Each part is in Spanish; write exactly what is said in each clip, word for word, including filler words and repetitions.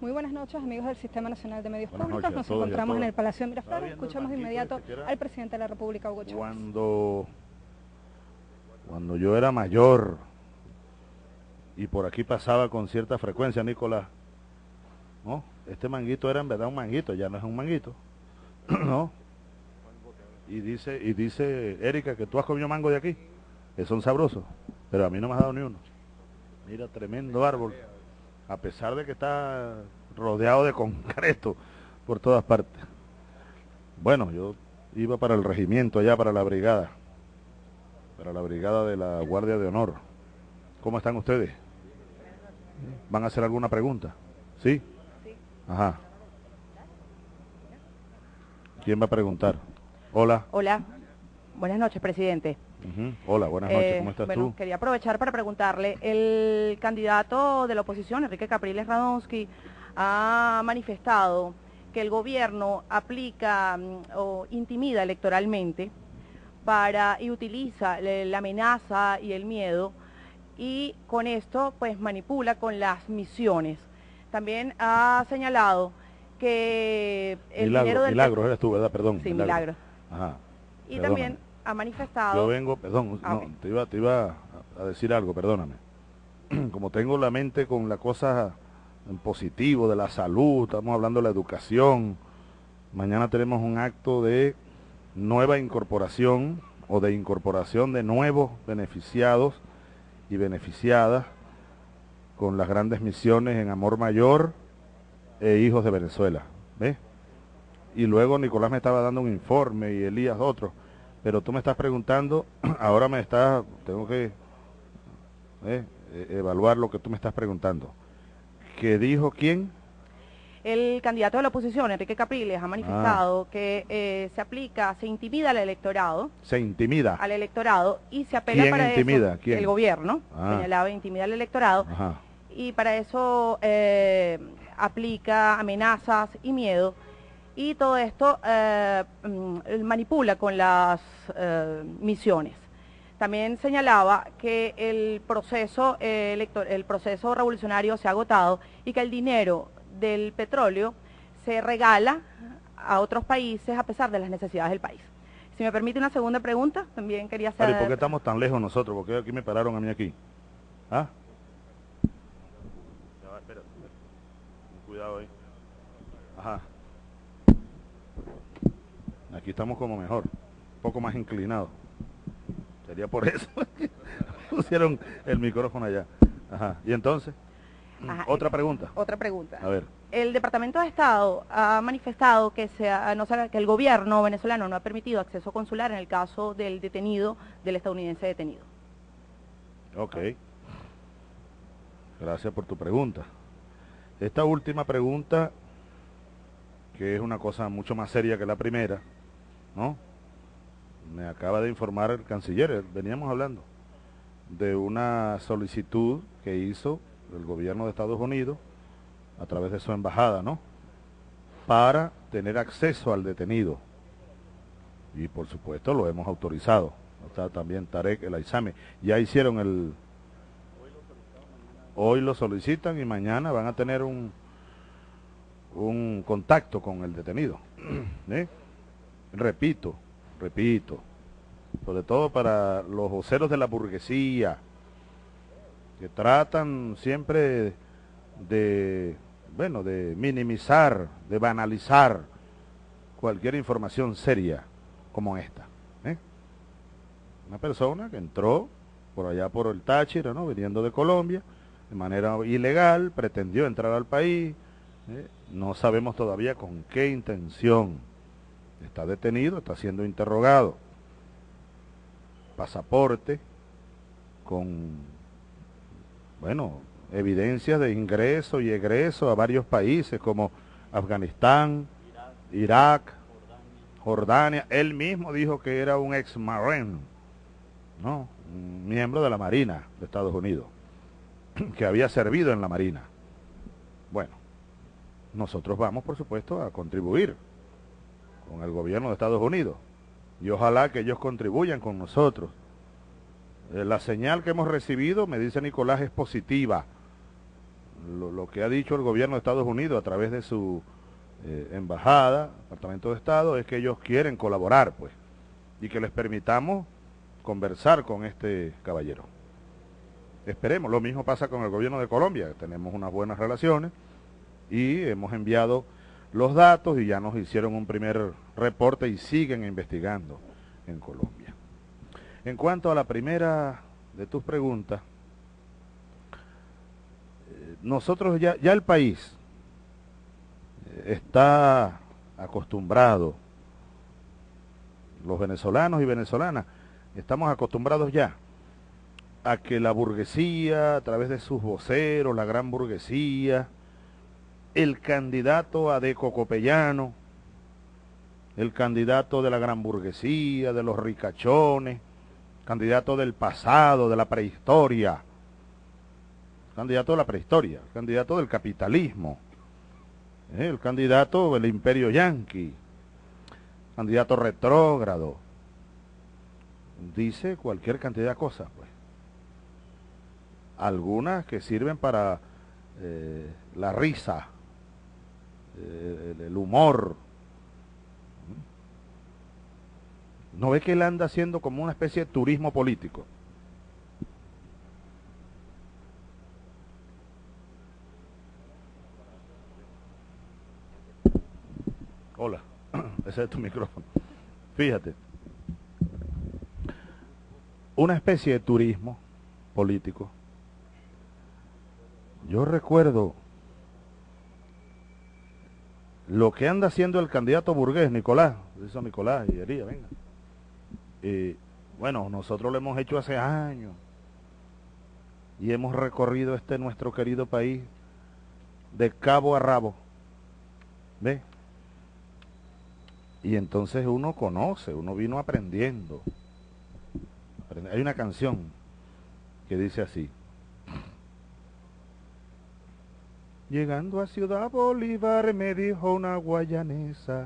Muy buenas noches, amigos del Sistema Nacional de Medios Buenas Públicos. noches, Nos encontramos en el todos. Palacio de Miraflores. Escuchamos de inmediato al presidente de la República, Hugo Chávez. Cuando, cuando yo era mayor y por aquí pasaba con cierta frecuencia, Nicolás, ¿no? Este manguito era en verdad un manguito, ya no es un manguito, ¿no? Y dice, y dice Erika que tú has comido mango de aquí, que son sabrosos, pero a mí no me has dado ni uno. Mira, tremendo árbol, a pesar de que está rodeado de concreto por todas partes. Bueno, yo iba para el regimiento allá, para la brigada, para la brigada de la Guardia de Honor. ¿Cómo están ustedes? ¿Van a hacer alguna pregunta? ¿Sí? Sí. Ajá. ¿Quién va a preguntar? Hola. Hola. Buenas noches, presidente. Uh-huh. Hola, buenas noches. ¿Cómo estás eh, bueno, tú? Quería aprovechar para preguntarle, el candidato de la oposición, Enrique Capriles Radonsky, ha manifestado que el gobierno aplica mm, o intimida electoralmente para y utiliza le, la amenaza y el miedo, y con esto pues manipula con las misiones. También ha señalado que el Milagro, dinero del... Milagro eres tú, ¿verdad? Perdón. Sí, Milagro. Ajá. Y Perdóname. también ha manifestado... Yo vengo, perdón, Ah, no, okay. te iba, te iba a decir algo, perdóname. Como tengo la mente con la cosa en positivo de la salud, estamos hablando de la educación, mañana tenemos un acto de nueva incorporación o de incorporación de nuevos beneficiados y beneficiadas con las grandes misiones en Amor Mayor e Hijos de Venezuela, ¿ves? Y luego Nicolás me estaba dando un informe y Elías otro, pero tú me estás preguntando, ahora me estás, tengo que eh, evaluar lo que tú me estás preguntando. ¿Qué dijo quién? El candidato de la oposición, Enrique Capriles, ha manifestado ah. que eh, se aplica, se intimida al electorado. Se intimida. Al electorado y se apela ¿Quién para intimida? eso. ¿Quién? El gobierno, ah. señalaba, intimida al electorado. Ajá. Y para eso eh, aplica amenazas y miedo. Y todo esto eh, manipula con las eh, misiones. También señalaba que el proceso, eh, elector, el proceso revolucionario se ha agotado y que el dinero del petróleo se regala a otros países a pesar de las necesidades del país. Si me permite una segunda pregunta, también quería hacer... Ari, ¿por qué estamos tan lejos nosotros? ¿Por qué aquí me pararon a mí aquí? ¿Ah? Ya va, espérate, espérate. Cuidado ahí. Ajá. Aquí estamos como mejor, un poco más inclinados. Sería por eso que pusieron el micrófono allá. Ajá. ¿Y entonces? Ajá, Otra pregunta. Otra pregunta. A ver. El Departamento de Estado ha manifestado que, sea, no, que el gobierno venezolano no ha permitido acceso consular en el caso del detenido, del estadounidense detenido. Ok. Gracias por tu pregunta. Esta última pregunta, que es una cosa mucho más seria que la primera, ¿no? Me acaba de informar el canciller, veníamos hablando de una solicitud que hizo el gobierno de Estados Unidos a través de su embajada, ¿no? Para tener acceso al detenido. Y por supuesto lo hemos autorizado. Está también Tarek El Aizami. Ya hicieron el... Hoy lo solicitan y mañana van a tener un, un contacto con el detenido. ¿Eh? Repito, repito, sobre todo para los voceros de la burguesía, que tratan siempre de, bueno, de minimizar, de banalizar cualquier información seria como esta. ¿eh? Una persona que entró por allá por el Táchira, ¿no? Viniendo de Colombia, de manera ilegal, pretendió entrar al país, ¿eh? No sabemos todavía con qué intención. Está detenido, está siendo interrogado. Pasaporte con, bueno, evidencias de ingreso y egreso a varios países como Afganistán, Irak, Jordania. Él mismo dijo que era un ex-marine, ¿no? Un miembro de la Marina de Estados Unidos, que había servido en la Marina. Bueno, nosotros vamos, por supuesto, a contribuir con el gobierno de Estados Unidos y ojalá que ellos contribuyan con nosotros. Eh, la señal que hemos recibido, me dice Nicolás, es positiva. lo, lo que ha dicho el gobierno de Estados Unidos a través de su eh, embajada, Departamento de Estado, es que ellos quieren colaborar, pues, y que les permitamos conversar con este caballero. Esperemos, lo mismo pasa con el gobierno de Colombia, tenemos unas buenas relaciones y hemos enviado los datos y ya nos hicieron un primer reporte y siguen investigando en Colombia. En cuanto a la primera de tus preguntas, eh, nosotros ya, ya el país eh, está acostumbrado, los venezolanos y venezolanas, estamos acostumbrados ya a que la burguesía, a través de sus voceros, la gran burguesía, el candidato Adeco Copellano, el candidato de la gran burguesía, de los ricachones, candidato del pasado, de la prehistoria, candidato de la prehistoria, candidato del capitalismo, ¿eh? El candidato del imperio yanqui, candidato retrógrado, dice cualquier cantidad de cosas, pues. Algunas que sirven para eh, la risa, eh, el, el humor. ¿No ve que él anda haciendo como una especie de turismo político? Hola, ese es tu micrófono. Fíjate, una especie de turismo político. Yo recuerdo lo que anda haciendo el candidato burgués, Nicolás, dice Nicolás, y Hería, venga. Y bueno, nosotros lo hemos hecho hace años y hemos recorrido este nuestro querido país de cabo a rabo, ¿ve? Y entonces uno conoce, uno vino aprendiendo. Hay una canción que dice así: llegando a Ciudad Bolívar me dijo una guayanesa,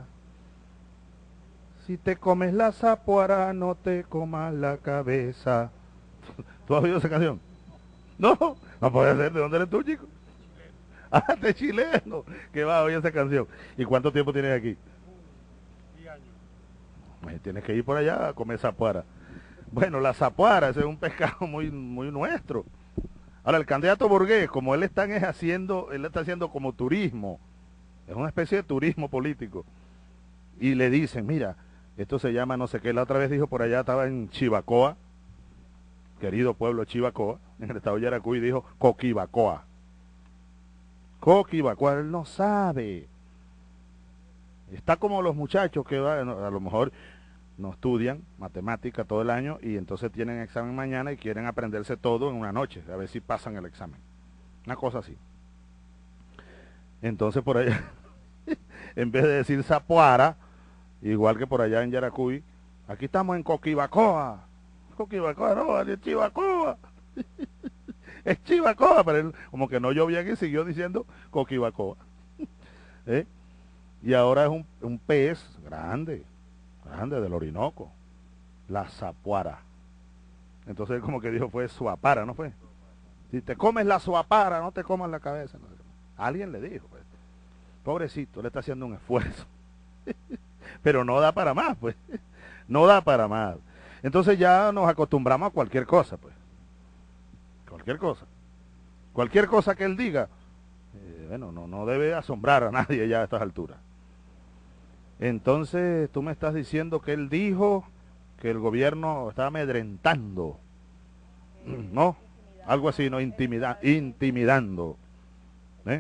si te comes la zapuara no te comas la cabeza. ¿Tú has oído esa canción? No, no puede ser. ¿De dónde eres tú, chico? Ah, de chileno. ¿Qué va a oír esa canción? ¿Y cuánto tiempo tienes aquí? diez años. Pues tienes que ir por allá a comer zapuara. Bueno, la zapuara, ese es un pescado muy, muy nuestro. Ahora, el candidato burgués, como él está haciendo, él está haciendo como turismo, es una especie de turismo político. Y le dicen, mira, esto se llama no sé qué, la otra vez dijo por allá, estaba en Chivacoa, querido pueblo Chivacoa, en el estado de Yaracuy, dijo Coquibacoa. Coquibacoa, él no sabe. Está como los muchachos que va, a lo mejor no estudian matemática todo el año y entonces tienen examen mañana y quieren aprenderse todo en una noche, a ver si pasan el examen. Una cosa así. Entonces por allá, en vez de decir Zapuara, igual que por allá en Yaracuy, aquí estamos en Coquibacoa. Coquibacoa, no, es Chivacoa. Es Chivacoa, pero él como que no llovía aquí, siguió diciendo Coquibacoa. ¿Eh? Y ahora es un, un pez grande, grande del Orinoco, la zapuara. Entonces él como que dijo fue suapara, ¿no fue? Si te comes la suapara, no te comas la cabeza. No. Alguien le dijo, pues. Pobrecito, le está haciendo un esfuerzo. Pero no da para más, pues. No da para más. Entonces ya nos acostumbramos a cualquier cosa, pues. Cualquier cosa. Cualquier cosa que él diga, eh, bueno, no, no debe asombrar a nadie ya a estas alturas. Entonces tú me estás diciendo que él dijo que el gobierno estaba amedrentando, eh, ¿no? Algo así, ¿no? Intimida intimidando. ¿Eh?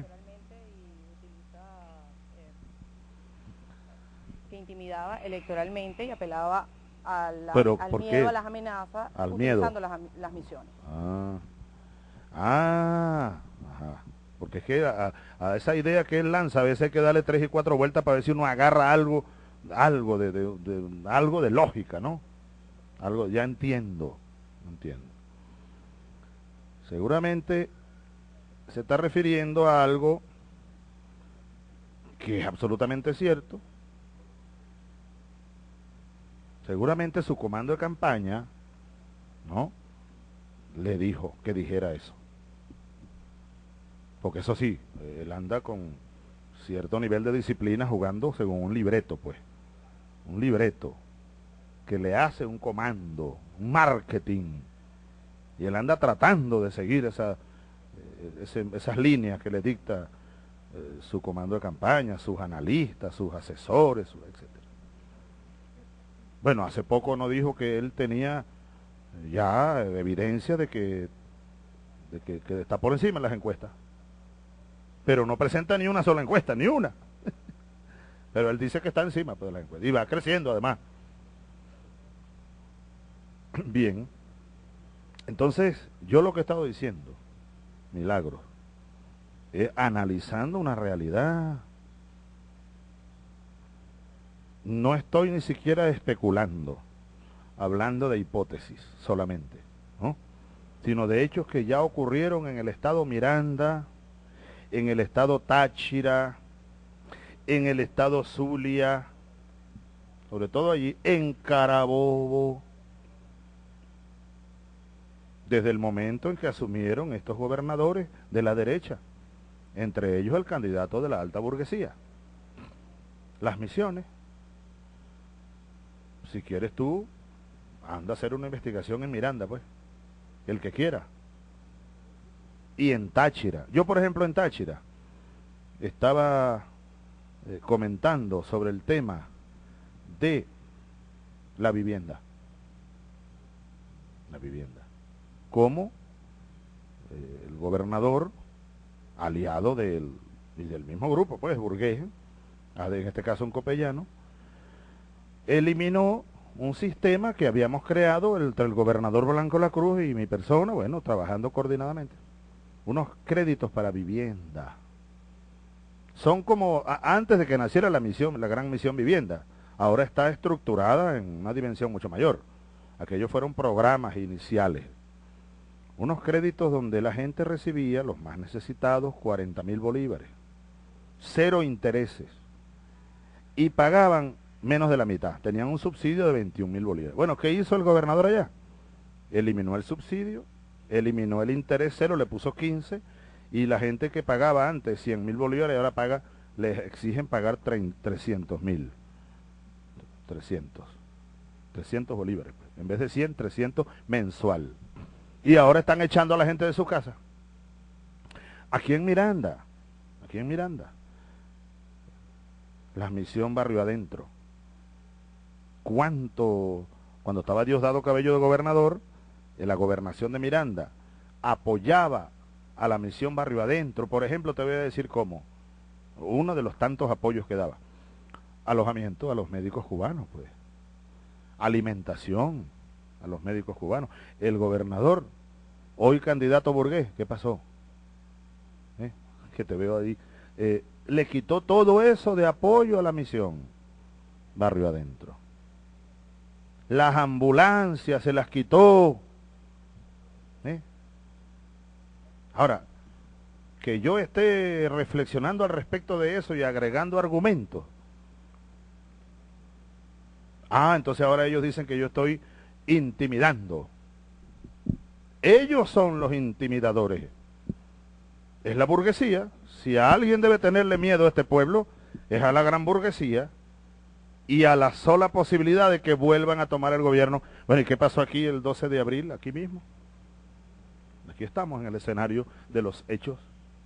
Que intimidaba electoralmente y apelaba a la, Pero, al ¿por miedo, qué? a las amenazas, Al utilizando miedo. las, las misiones. Ah, ah, ajá. Porque es que a, a esa idea que él lanza, a veces hay que darle tres y cuatro vueltas para ver si uno agarra algo, algo de, de, de algo de lógica, ¿no? Algo, ya entiendo, entiendo. Seguramente se está refiriendo a algo que es absolutamente cierto. Seguramente su comando de campaña, ¿no?, le dijo que dijera eso. porque eso sí, él anda con cierto nivel de disciplina jugando según un libreto, pues, un libreto que le hace un comando, un marketing, y él anda tratando de seguir esa, eh, ese, esas líneas que le dicta eh, su comando de campaña, sus analistas, sus asesores, etcétera. Bueno, hace poco nos dijo que él tenía ya evidencia de que, de que, que está por encima en las encuestas, pero no presenta ni una sola encuesta, ni una. Pero él dice que está encima pues, de las encuestas, y va creciendo además. Bien, entonces yo lo que he estado diciendo, Milagros, es analizando una realidad. No estoy ni siquiera especulando, hablando de hipótesis solamente, ¿no? Sino de hechos que ya ocurrieron en el estado Miranda, en el estado Táchira, en el estado Zulia, sobre todo allí, en Carabobo, desde el momento en que asumieron estos gobernadores de la derecha, entre ellos el candidato de la alta burguesía. Las Misiones, si quieres tú, anda a hacer una investigación en Miranda, pues, el que quiera. Y en Táchira, yo por ejemplo en Táchira, estaba eh, comentando sobre el tema de la vivienda. La vivienda. Cómo eh, el gobernador, aliado del, y del mismo grupo, pues, burgués, en este caso un copellano, eliminó un sistema que habíamos creado entre el gobernador Blanco Lacruz y mi persona, bueno, trabajando coordinadamente. Unos créditos para vivienda. Son como a, antes de que naciera la misión, la gran misión vivienda. Ahora está estructurada en una dimensión mucho mayor. Aquellos fueron programas iniciales. Unos créditos donde la gente recibía, los más necesitados, cuarenta mil bolívares. Cero intereses. Y pagaban menos de la mitad. Tenían un subsidio de veintiún mil bolívares. Bueno, ¿qué hizo el gobernador allá? Eliminó el subsidio, eliminó el interés cero, le puso quince, y la gente que pagaba antes cien mil bolívares, ahora paga, les exigen pagar trescientos mil. trescientos. trescientos bolívares. Pues. En vez de cien, trescientos mensual. Y ahora están echando a la gente de su casa. Aquí en Miranda, aquí en Miranda, la Misión Barrio Adentro. ¿Cuánto, cuando estaba Diosdado Cabello de gobernador, en la gobernación de Miranda, apoyaba a la Misión Barrio Adentro? Por ejemplo, te voy a decir cómo, uno de los tantos apoyos que daba. Alojamiento a los médicos cubanos, pues. Alimentación a los médicos cubanos. El gobernador, hoy candidato burgués, ¿qué pasó? ¿Eh? Que te veo ahí. Eh, le quitó todo eso de apoyo a la Misión Barrio Adentro. Las ambulancias se las quitó. ¿Eh? Ahora, que yo esté reflexionando al respecto de eso y agregando argumentos. Ah, entonces ahora ellos dicen que yo estoy intimidando. Ellos son los intimidadores. Es la burguesía. Si a alguien debe tenerle miedo a este pueblo, es a la gran burguesía y a la sola posibilidad de que vuelvan a tomar el gobierno. Bueno, ¿y qué pasó aquí el doce de abril? Aquí mismo. Aquí estamos en el escenario de los hechos.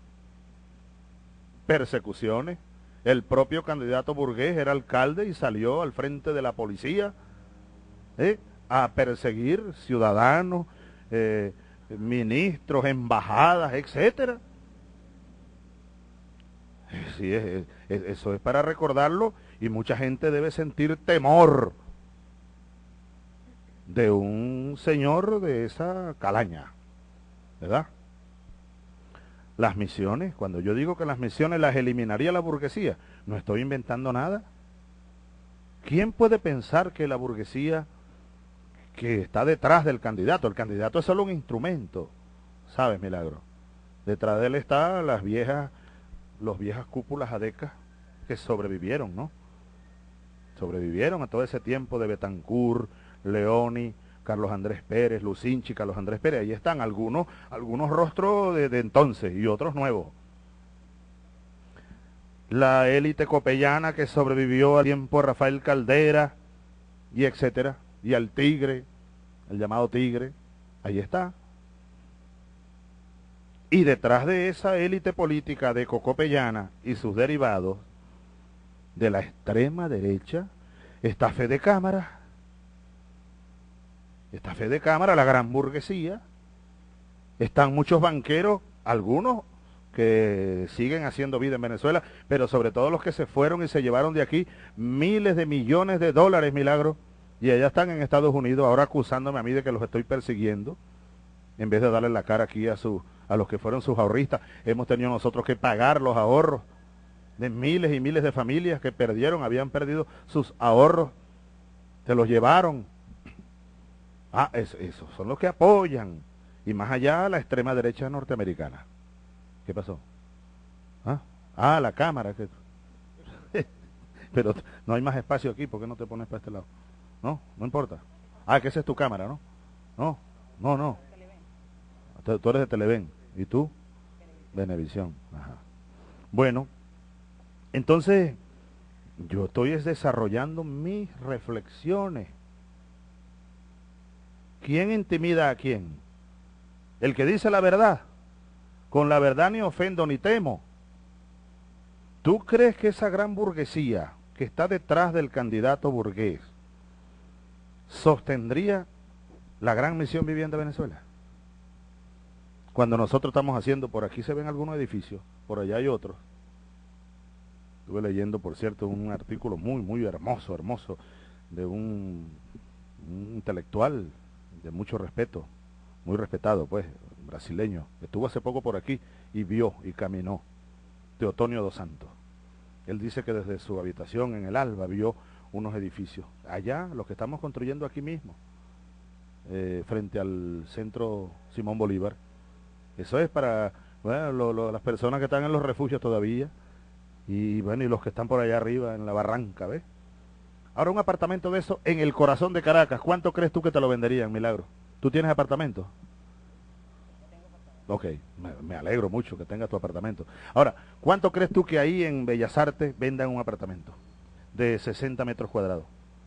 Persecuciones. El propio candidato burgués era alcalde y salió al frente de la policía ¿eh? a perseguir ciudadanos, eh, ministros, embajadas, etcétera. Sí, es, es, eso es para recordarlo, y mucha gente debe sentir temor de un señor de esa calaña, ¿verdad? Las misiones, cuando yo digo que las misiones las eliminaría la burguesía, no estoy inventando nada. ¿Quién puede pensar que la burguesía que está detrás del candidato, el candidato es solo un instrumento, ¿sabes, Milagro? Detrás de él están las viejas, los viejas cúpulas adecas que sobrevivieron, ¿no? Sobrevivieron a todo ese tiempo de Betancourt, Leoni, Carlos Andrés Pérez, Lucinchi, Carlos Andrés Pérez. Ahí están algunos, algunos rostros de, de entonces y otros nuevos, la élite copellana que sobrevivió al tiempo de Rafael Caldera, y etcétera, y al tigre, el llamado tigre, ahí está. Y detrás de esa élite política de Cocopellana y sus derivados, de la extrema derecha, está Fede Cámara, está Fede Cámara, la gran burguesía, están muchos banqueros, algunos que siguen haciendo vida en Venezuela, pero sobre todo los que se fueron y se llevaron de aquí miles de millones de dólares, Milagro, y allá están en Estados Unidos, ahora acusándome a mí de que los estoy persiguiendo, en vez de darle la cara aquí a, su, a los que fueron sus ahorristas. Hemos tenido nosotros que pagar los ahorros de miles y miles de familias que perdieron, habían perdido sus ahorros, se los llevaron. Ah, esos eso son los que apoyan, y más allá la extrema derecha norteamericana. ¿Qué pasó? Ah, ah la cámara. Que... Pero no hay más espacio aquí, ¿por qué no te pones para este lado? No, no importa. Ah, que esa es tu cámara, ¿no? No, no, no. Tú, tú eres de Televen. ¿Y tú? Venevisión. Ajá. Bueno, entonces yo estoy es desarrollando mis reflexiones. ¿Quién intimida a quién? El que dice la verdad. Con la verdad ni ofendo ni temo. ¿Tú crees que esa gran burguesía que está detrás del candidato burgués sostendría la gran misión Vivienda Venezuela? Cuando nosotros estamos haciendo, por aquí se ven algunos edificios, por allá hay otros. Estuve leyendo, por cierto, un artículo muy, muy hermoso, hermoso, de un, un intelectual de mucho respeto, muy respetado, pues, brasileño. Estuvo hace poco por aquí y vio y caminó, Teotonio dos Santos. Él dice que desde su habitación en el Alba vio unos edificios. Allá, los que estamos construyendo aquí mismo, eh, frente al centro Simón Bolívar. Eso es para, bueno, lo, lo, las personas que están en los refugios todavía, y bueno, y los que están por allá arriba en la barranca, ¿ves? Ahora un apartamento de eso en el corazón de Caracas, ¿cuánto crees tú que te lo venderían, Milagro? ¿Tú tienes apartamento? Ok, me, me alegro mucho que tengas tu apartamento. Ahora, ¿cuánto crees tú que ahí en Bellas Artes vendan un apartamento de sesenta metros cuadrados?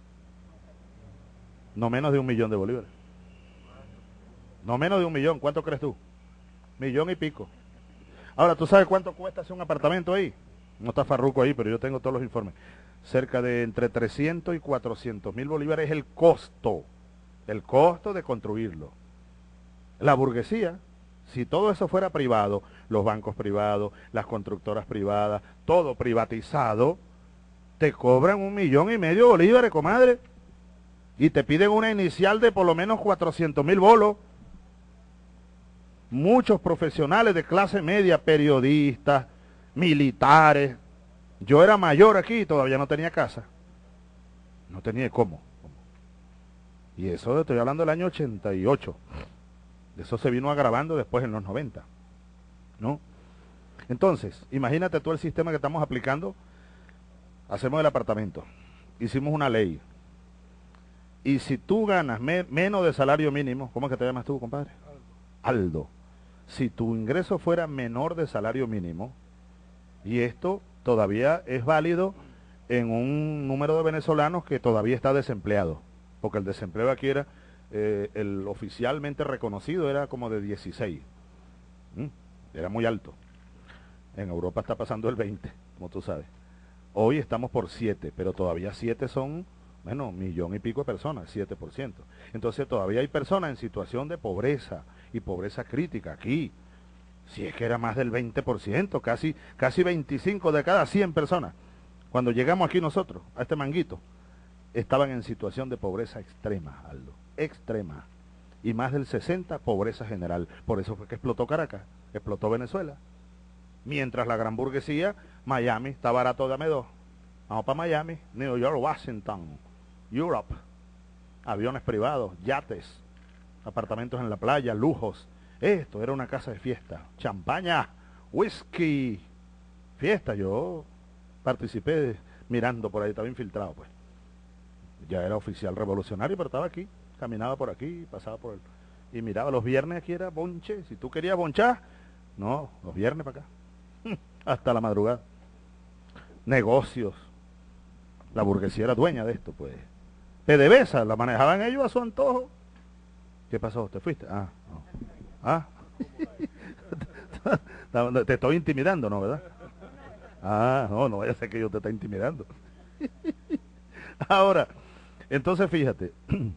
No menos de un millón de bolívares. No menos de un millón, ¿cuánto crees tú? Millón y pico. Ahora, ¿tú sabes cuánto cuesta hacer un apartamento ahí? No está Farruco ahí, pero yo tengo todos los informes. Cerca de entre trescientos y cuatrocientos mil bolívares es el costo. El costo de construirlo. La burguesía, si todo eso fuera privado, los bancos privados, las constructoras privadas, todo privatizado, te cobran un millón y medio de bolívares, comadre, y te piden una inicial de por lo menos cuatrocientos mil bolos. Muchos profesionales de clase media, periodistas, militares. Yo era mayor aquí y todavía no tenía casa. No tenía cómo. Y eso estoy hablando del año ochenta y ocho. Eso se vino agravando después en los noventa. ¿No? Entonces, imagínate tú el sistema que estamos aplicando. Hacemos el apartamento. Hicimos una ley. Y si tú ganas me, menos de salario mínimo, ¿cómo es que te llamas tú, compadre? Aldo. Aldo. Si tu ingreso fuera menor de salario mínimo, y esto todavía es válido en un número de venezolanos que todavía está desempleado, porque el desempleo aquí era, eh, el oficialmente reconocido era como de dieciséis, ¿Mm? Era muy alto. En Europa está pasando el veinte, como tú sabes. Hoy estamos por siete, pero todavía siete son, bueno, millón y pico de personas, siete por ciento. Entonces todavía hay personas en situación de pobreza, y pobreza crítica aquí. Si es que era más del veinte por ciento, casi, casi veinticinco de cada cien personas. Cuando llegamos aquí nosotros, a este manguito, estaban en situación de pobreza extrema, Aldo, extrema. Y más del sesenta, pobreza general. Por eso fue que explotó Caracas, explotó Venezuela. Mientras la gran burguesía, Miami, está barato, dame dos. Vamos para Miami, New York, Washington, Europe. Aviones privados, yates, apartamentos en la playa, lujos. Esto era una casa de fiesta, champaña, whisky, fiesta. Yo participé de, mirando por ahí, estaba infiltrado, pues. Ya era oficial revolucionario, pero estaba aquí, caminaba por aquí, pasaba por el... Y miraba, los viernes aquí era bonche. Si tú querías bonchar, no, los viernes para acá, hasta la madrugada. negocios. La burguesía era dueña de esto, pues. PDVSA la manejaban ellos a su antojo. ¿Qué pasó? ¿Te fuiste? Ah, no. Ah. Te estoy intimidando, ¿no, verdad? Ah, no, no vaya a ser que yo te esté intimidando. Ahora, entonces fíjate,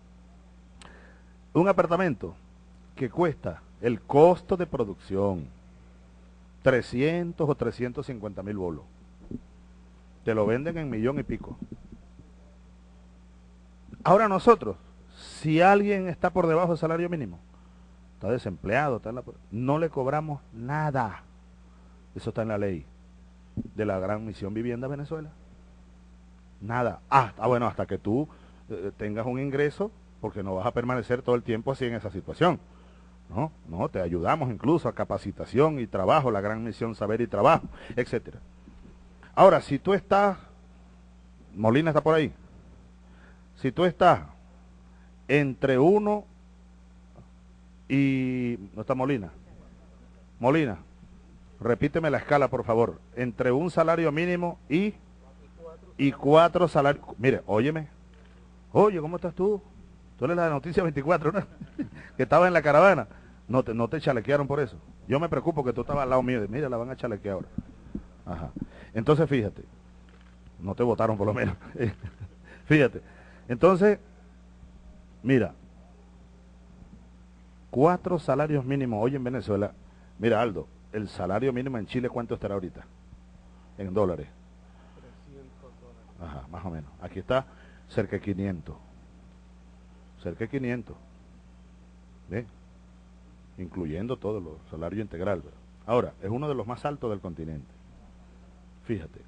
un apartamento que cuesta el costo de producción trescientos o trescientos cincuenta mil bolos, te lo venden en millón y pico. Ahora nosotros, si alguien está por debajo del salario mínimo, está desempleado, está en la, no le cobramos nada. Eso está en la ley de la Gran Misión Vivienda Venezuela. Nada. Ah, ah bueno, hasta que tú eh, tengas un ingreso, porque no vas a permanecer todo el tiempo así en esa situación. No, no, te ayudamos incluso a capacitación y trabajo, la Gran Misión Saber y Trabajo, etcétera. Ahora, si tú estás, Molina está por ahí, si tú estás entre uno y, ¿no está Molina? Molina, repíteme la escala, por favor, entre un salario mínimo y, y cuatro salarios, mire, óyeme, oye, ¿cómo estás tú? Tú eres la de Noticia veinticuatro, ¿no? Que estaba en la caravana, no te, no te chalequearon por eso. Yo me preocupo que tú estabas al lado mío, de, mira, la van a chalequear ahora. Ajá. Entonces, fíjate, no te votaron por lo menos. Fíjate, entonces, mira, cuatro salarios mínimos hoy en Venezuela. Mira, Aldo, el salario mínimo en Chile, ¿cuánto estará ahorita? En dólares. trescientos dólares. Ajá, más o menos. Aquí está cerca de quinientos. Cerca de quinientos. ¿Ve? Incluyendo todo lo salario integral. ¿Verdad? Ahora, es uno de los más altos del continente. Fíjate.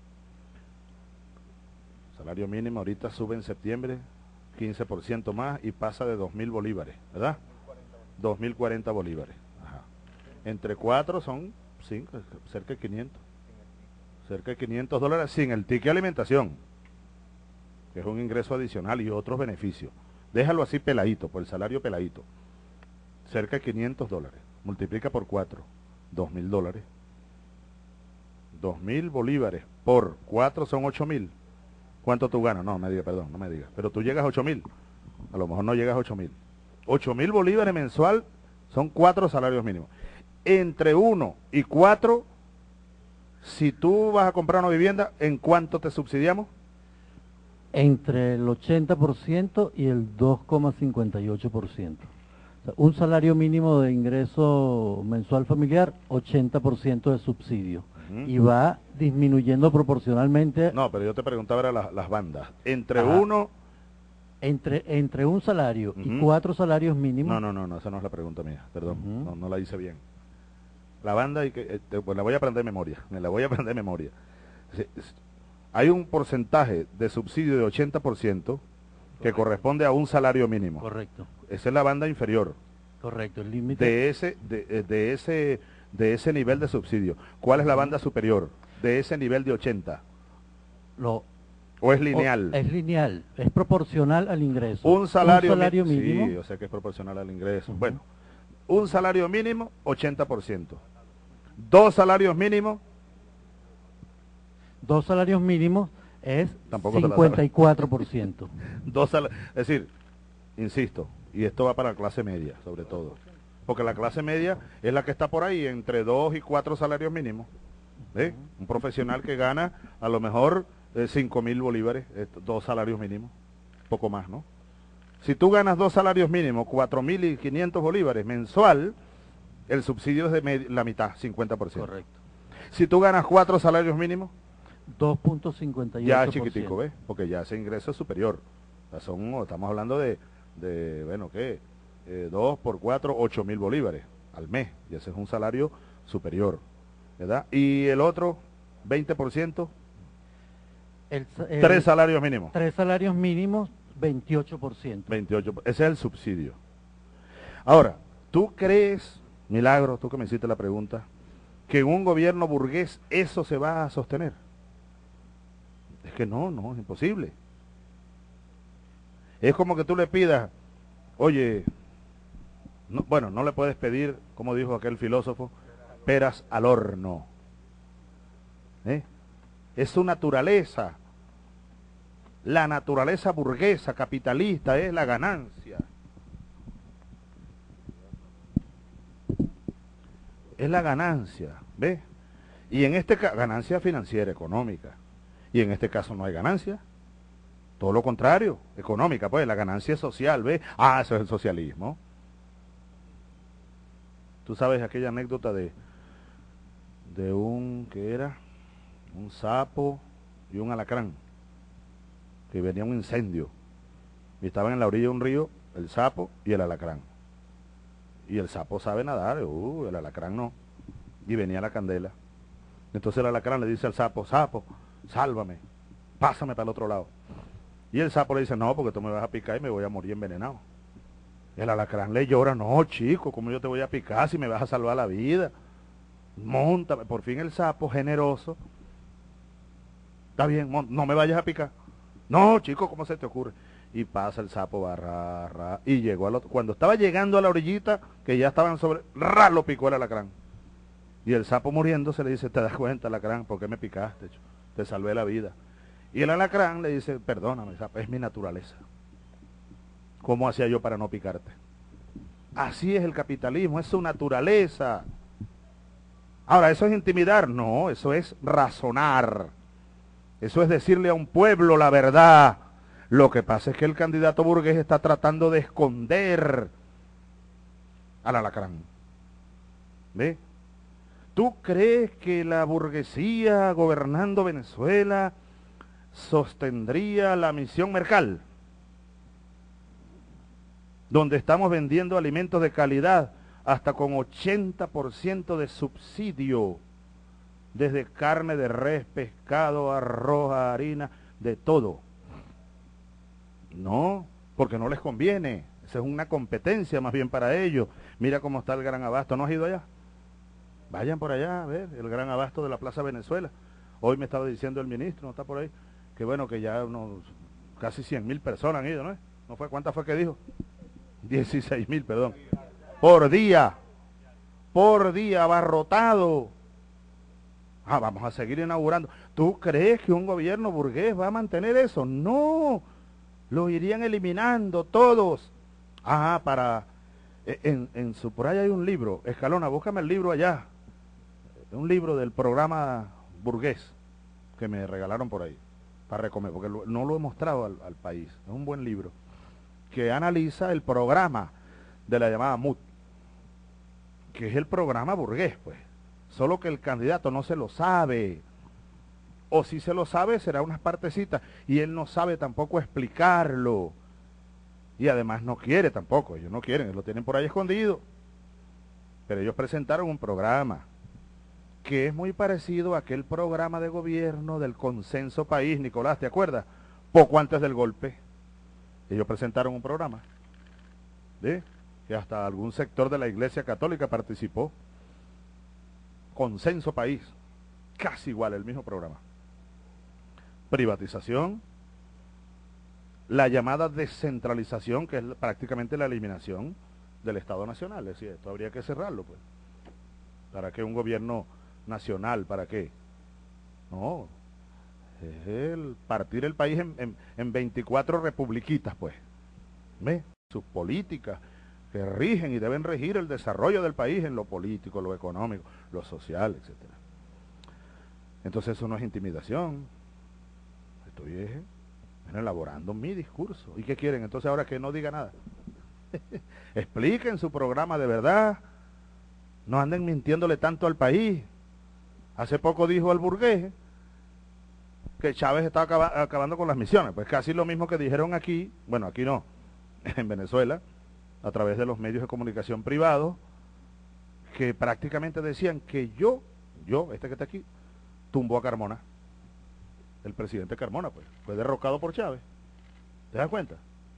Salario mínimo ahorita sube en septiembre quince por ciento más y pasa de dos mil bolívares, ¿verdad? dos mil cuarenta bolívares. Ajá. Entre cuatro son cinco, cerca de quinientos. Cerca de quinientos dólares sin el ticket de alimentación, que es un ingreso adicional y otros beneficios. Déjalo así peladito, por el salario peladito. Cerca de quinientos dólares. Multiplica por cuatro, dos mil dólares. dos mil bolívares por cuatro son ocho mil. ¿Cuánto tú ganas? No, me diga, perdón, no me digas. Pero tú llegas a ocho mil. A lo mejor no llegas a ocho mil. ocho mil bolívares mensual son cuatro salarios mínimos. Entre uno y cuatro, si tú vas a comprar una vivienda, ¿en cuánto te subsidiamos? Entre el ochenta por ciento y el dos coma cincuenta y ocho por ciento. O sea, un salario mínimo de ingreso mensual familiar, ochenta por ciento de subsidio. Uh-huh. Y va disminuyendo proporcionalmente. No, pero yo te preguntaba era las, las bandas. Entre Ajá. uno... Entre, entre un salario uh-huh. y cuatro salarios mínimos. No, no, no, no, esa no es la pregunta mía, perdón, uh-huh. no, no la hice bien. La banda, y que, eh, pues la voy a aprender de memoria, me la voy a aprender de memoria. Sí, hay un porcentaje de subsidio de ochenta por ciento que Correcto. corresponde a un salario mínimo. Correcto. Esa es la banda inferior. Correcto, el límite. De ese, de, de, ese, de ese nivel de subsidio. ¿Cuál es la banda superior? De ese nivel de ochenta. Lo, ¿O es lineal? O es lineal, es proporcional al ingreso. Un salario, un salario mínimo. Sí, o sea que es proporcional al ingreso. Uh-huh. Bueno, un salario mínimo, ochenta por ciento. Dos salarios mínimos. Dos salarios mínimos es Tampoco cincuenta y cuatro por ciento. Dos sal es decir, insisto, y esto va para la clase media, sobre todo. Porque la clase media es la que está por ahí, entre dos y cuatro salarios mínimos. ¿Ve? Un profesional que gana a lo mejor eh, cinco mil bolívares, eh, dos salarios mínimos, poco más, ¿no? Si tú ganas dos salarios mínimos, cuatro mil y quinientos bolívares mensual, el subsidio es de la mitad, cincuenta por ciento. Correcto. Si tú ganas cuatro salarios mínimos, dos punto cincuenta y ocho ya por ciento. es chiquitico, ¿ves? Porque ya ese ingreso es superior. O sea, son, estamos hablando de, de bueno, ¿qué? Eh, dos por cuatro, ocho mil bolívares al mes. Y ese es un salario superior, ¿verdad? Y el otro, veinte por ciento, el, el, tres salarios mínimos. Tres salarios mínimos, veintiocho por ciento. veintiocho por ciento. Ese es el subsidio. Ahora, ¿tú crees, Milagro, tú que me hiciste la pregunta, que en un gobierno burgués eso se va a sostener? Es que no, no, es imposible. Es como que tú le pidas, oye, no, bueno, no le puedes pedir, como dijo aquel filósofo, peras al horno. ¿Eh? es su naturaleza. La naturaleza burguesa, capitalista, es la ganancia. Es la ganancia, ¿ves? Y en este caso, ganancia financiera, económica. Y en este caso no hay ganancia. Todo lo contrario, económica, pues, la ganancia social, ¿ves? Ah, eso es el socialismo. Tú sabes aquella anécdota de, de un, ¿qué era? Un sapo y un alacrán. Que venía un incendio. Y estaban en la orilla de un río, el sapo y el alacrán. Y el sapo sabe nadar, uh, el alacrán no. Y venía la candela. Entonces el alacrán le dice al sapo, sapo, sálvame, pásame para el otro lado. Y el sapo le dice, no, porque tú me vas a picar y me voy a morir envenenado. El alacrán le llora, no, chico, ¿cómo yo te voy a picar si me vas a salvar la vida? Móntame. Por fin el sapo, generoso, está bien, no me vayas a picar. No, chico, ¿cómo se te ocurre? Y pasa el sapo, va, ra, ra, y llegó al otro. Cuando estaba llegando a la orillita, que ya estaban sobre, ra, lo picó el alacrán. Y el sapo muriéndose le dice, ¿te das cuenta, alacrán, por qué me picaste? Te salvé la vida. Y el alacrán le dice, perdóname, sapo, es mi naturaleza. ¿Cómo hacía yo para no picarte? Así es el capitalismo, es su naturaleza. Ahora, ¿eso es intimidar? No, eso es razonar. Eso es decirle a un pueblo la verdad. Lo que pasa es que el candidato burgués está tratando de esconder al alacrán. ¿Ve? ¿Tú crees que la burguesía gobernando Venezuela sostendría la misión Mercal? Donde estamos vendiendo alimentos de calidad hasta con ochenta por ciento de subsidio. Desde carne de res, pescado, arroz, harina, de todo. No, porque no les conviene. Esa es una competencia más bien para ellos. Mira cómo está el Gran Abasto. ¿No has ido allá? Vayan por allá a ver el Gran Abasto de la Plaza Venezuela. Hoy me estaba diciendo el ministro, ¿no está por ahí? Que bueno, que ya unos casi cien mil personas han ido, ¿no? ¿No fue? ¿Cuántas fue que dijo? dieciséis mil, perdón. Por día. Por día, abarrotado. Ah, vamos a seguir inaugurando. ¿Tú crees que un gobierno burgués va a mantener eso? No, lo irían eliminando todos. Ah, para... En, en su por ahí hay un libro. Escalona, búscame el libro allá. Un libro del programa burgués que me regalaron por ahí, para recomer, porque lo, no lo he mostrado al, al país. Es un buen libro que analiza el programa de la llamada M U T, que es el programa burgués, pues. Solo que el candidato no se lo sabe, o si se lo sabe será unas partecitas, y él no sabe tampoco explicarlo, y además no quiere tampoco, ellos no quieren, lo tienen por ahí escondido, pero ellos presentaron un programa, que es muy parecido a aquel programa de gobierno del Consenso País, Nicolás, ¿te acuerdas? Poco antes del golpe, ellos presentaron un programa, ¿sí? Que hasta algún sector de la Iglesia Católica participó. Consenso País, casi igual, el mismo programa. Privatización, la llamada descentralización, que es prácticamente la eliminación del Estado Nacional. Es decir, esto habría que cerrarlo, pues. ¿Para qué un gobierno nacional? ¿Para qué? No, es el partir el país en, en, en veinticuatro republiquitas, pues. ¿Ves? Sus políticas que rigen y deben regir el desarrollo del país en lo político, lo económico, lo social, etcétera. Entonces eso no es intimidación. Estoy eh, elaborando mi discurso. ¿Y qué quieren? Entonces ahora que no diga nada. Expliquen su programa de verdad. No anden mintiéndole tanto al país. Hace poco dijo el burgués que Chávez estaba acaba, acabando con las misiones. Pues casi lo mismo que dijeron aquí, bueno, aquí no, en Venezuela, a través de los medios de comunicación privados, que prácticamente decían que yo, yo, este que está aquí, tumbó a Carmona. El presidente Carmona, pues, fue derrocado por Chávez. ¿Te das cuenta?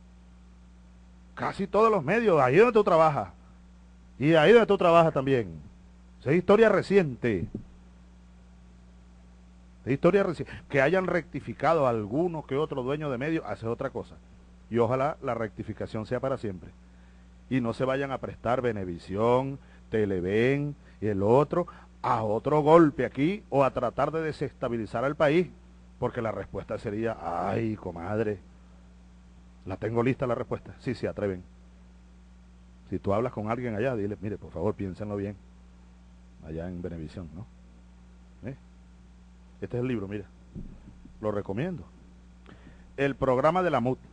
Casi todos los medios, ahí donde tú trabajas, y ahí donde tú trabajas también. Esa es historia reciente. Es historia reciente. Que hayan rectificado a alguno que otro dueño de medios, hace otra cosa. Y ojalá la rectificación sea para siempre. Y no se vayan a prestar Venevisión, Televen y el otro a otro golpe aquí o a tratar de desestabilizar al país, porque la respuesta sería, ay, comadre, la tengo lista la respuesta. Sí, se atreven. Si tú hablas con alguien allá, dile, mire, por favor, piénsenlo bien, allá en Venevisión, ¿no? ¿Eh? Este es el libro, mira, lo recomiendo. El programa de la M U D.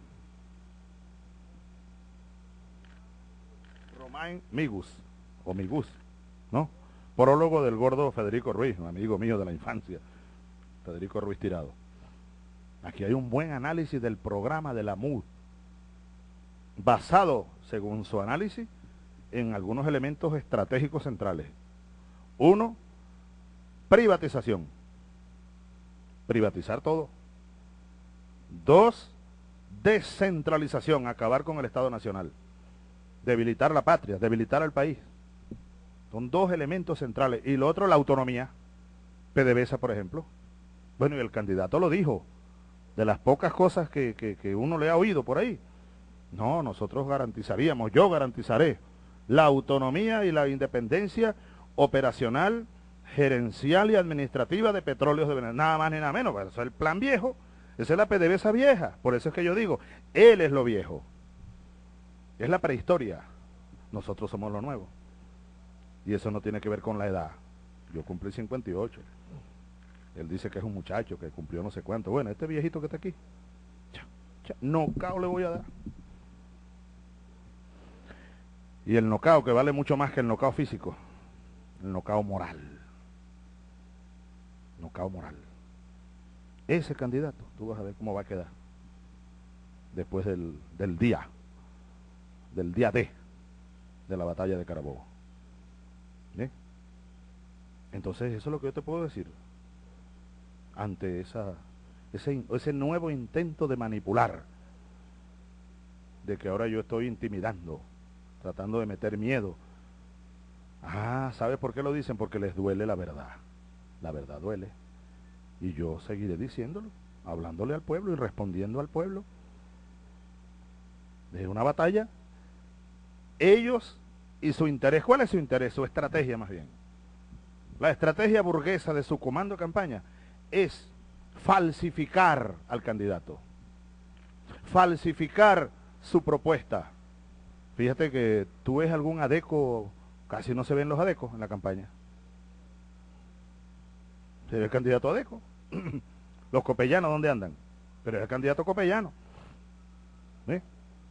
Romain Migus, o Migus, ¿no? Prólogo del gordo Federico Ruiz, un amigo mío de la infancia, Federico Ruiz Tirado. Aquí hay un buen análisis del programa de la M U D, basado, según su análisis, en algunos elementos estratégicos centrales. Uno, privatización. Privatizar todo. Dos, descentralización, acabar con el Estado Nacional. Debilitar la patria, debilitar al país. Son dos elementos centrales. Y lo otro, la autonomía. PDVSA, por ejemplo. Bueno, y el candidato lo dijo. De las pocas cosas que, que, que uno le ha oído por ahí. No, nosotros garantizaríamos, yo garantizaré la autonomía y la independencia operacional, gerencial y administrativa de Petróleos de Venezuela. Nada más ni nada menos. Eso es el plan viejo. Esa es la PDVSA vieja. Por eso es que yo digo, él es lo viejo. Es la prehistoria. Nosotros somos lo nuevo. Y eso no tiene que ver con la edad. Yo cumplí cincuenta y ocho. Él dice que es un muchacho que cumplió no sé cuánto. Bueno, este viejito que está aquí, cha, cha, nocao le voy a dar. Y el nocao que vale mucho más que el nocao físico. El nocao moral. Nocao moral. Ese candidato, tú vas a ver cómo va a quedar. Después del, del día. Del día D. De la batalla de Carabobo. ¿Eh? Entonces, eso es lo que yo te puedo decir. Ante esa, ese, ese nuevo intento de manipular, de que ahora yo estoy intimidando, tratando de meter miedo. Ah, ¿sabes por qué lo dicen? Porque les duele la verdad. La verdad duele. Y yo seguiré diciéndolo, hablándole al pueblo y respondiendo al pueblo. De una batalla, ellos y su interés. ¿Cuál es su interés? Su estrategia más bien. La estrategia burguesa de su comando de campaña es falsificar al candidato, falsificar su propuesta. Fíjate que tú ves algún adeco, casi no se ven los adecos en la campaña. Se ve el candidato adeco. Los copellanos, ¿dónde andan? Pero es el candidato copellano. ¿Eh?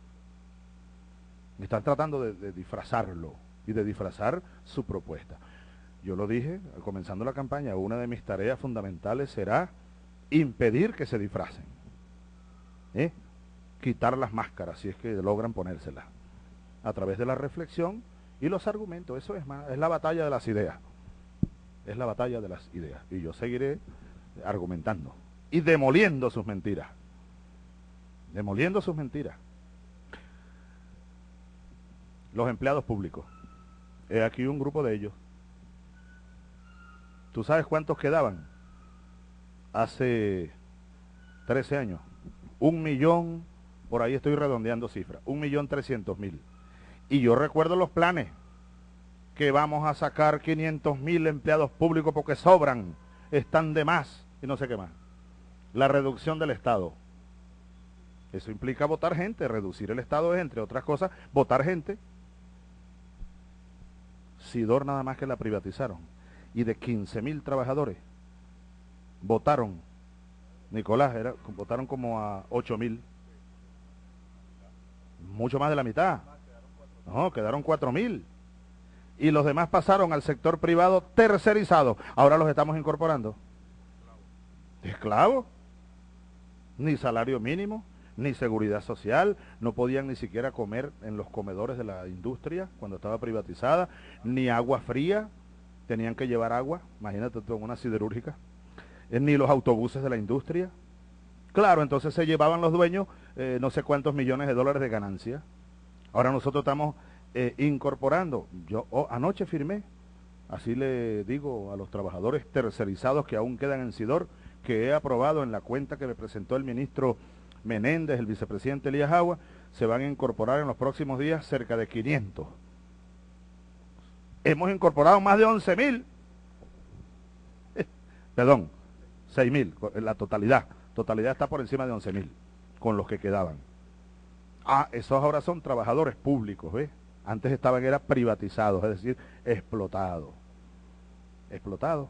Están tratando de, de disfrazarlo y de disfrazar su propuesta. Yo lo dije, comenzando la campaña, una de mis tareas fundamentales será impedir que se disfracen. ¿Eh? Quitar las máscaras, si es que logran ponérselas. A través de la reflexión y los argumentos. Eso es, más, es la batalla de las ideas. Es la batalla de las ideas. Y yo seguiré argumentando y demoliendo sus mentiras. Demoliendo sus mentiras. Los empleados públicos. He aquí un grupo de ellos. ¿Tú sabes cuántos quedaban? Hace trece años. Un millón, por ahí estoy redondeando cifras, un millón trescientos mil. Y yo recuerdo los planes, que vamos a sacar quinientos mil empleados públicos porque sobran, están de más, y no sé qué más. La reducción del Estado. Eso implica votar gente, reducir el Estado es, entre otras cosas, votar gente. Sidor nada más que la privatizaron. Y de quince mil trabajadores votaron, Nicolás, era, votaron como a ocho mil. Mucho más de la mitad. No, quedaron cuatro mil. Y los demás pasaron al sector privado tercerizado. Ahora los estamos incorporando. Esclavos. Ni salario mínimo, ni seguridad social. No podían ni siquiera comer en los comedores de la industria cuando estaba privatizada. Ni agua fría. Tenían que llevar agua, imagínate tú en una siderúrgica, eh, ni los autobuses de la industria. Claro, entonces se llevaban los dueños eh, no sé cuántos millones de dólares de ganancia. Ahora nosotros estamos eh, incorporando. Yo oh, anoche firmé, así le digo a los trabajadores tercerizados que aún quedan en Sidor, que he aprobado en la cuenta que me presentó el ministro Menéndez, el vicepresidente Elías Agua, se van a incorporar en los próximos días cerca de quinientos. Hemos incorporado más de once mil. perdón, seis mil, la totalidad, totalidad está por encima de once mil, con los que quedaban. Ah, esos ahora son trabajadores públicos, ¿ves? Antes estaban, era privatizados, es decir, explotados. Explotados.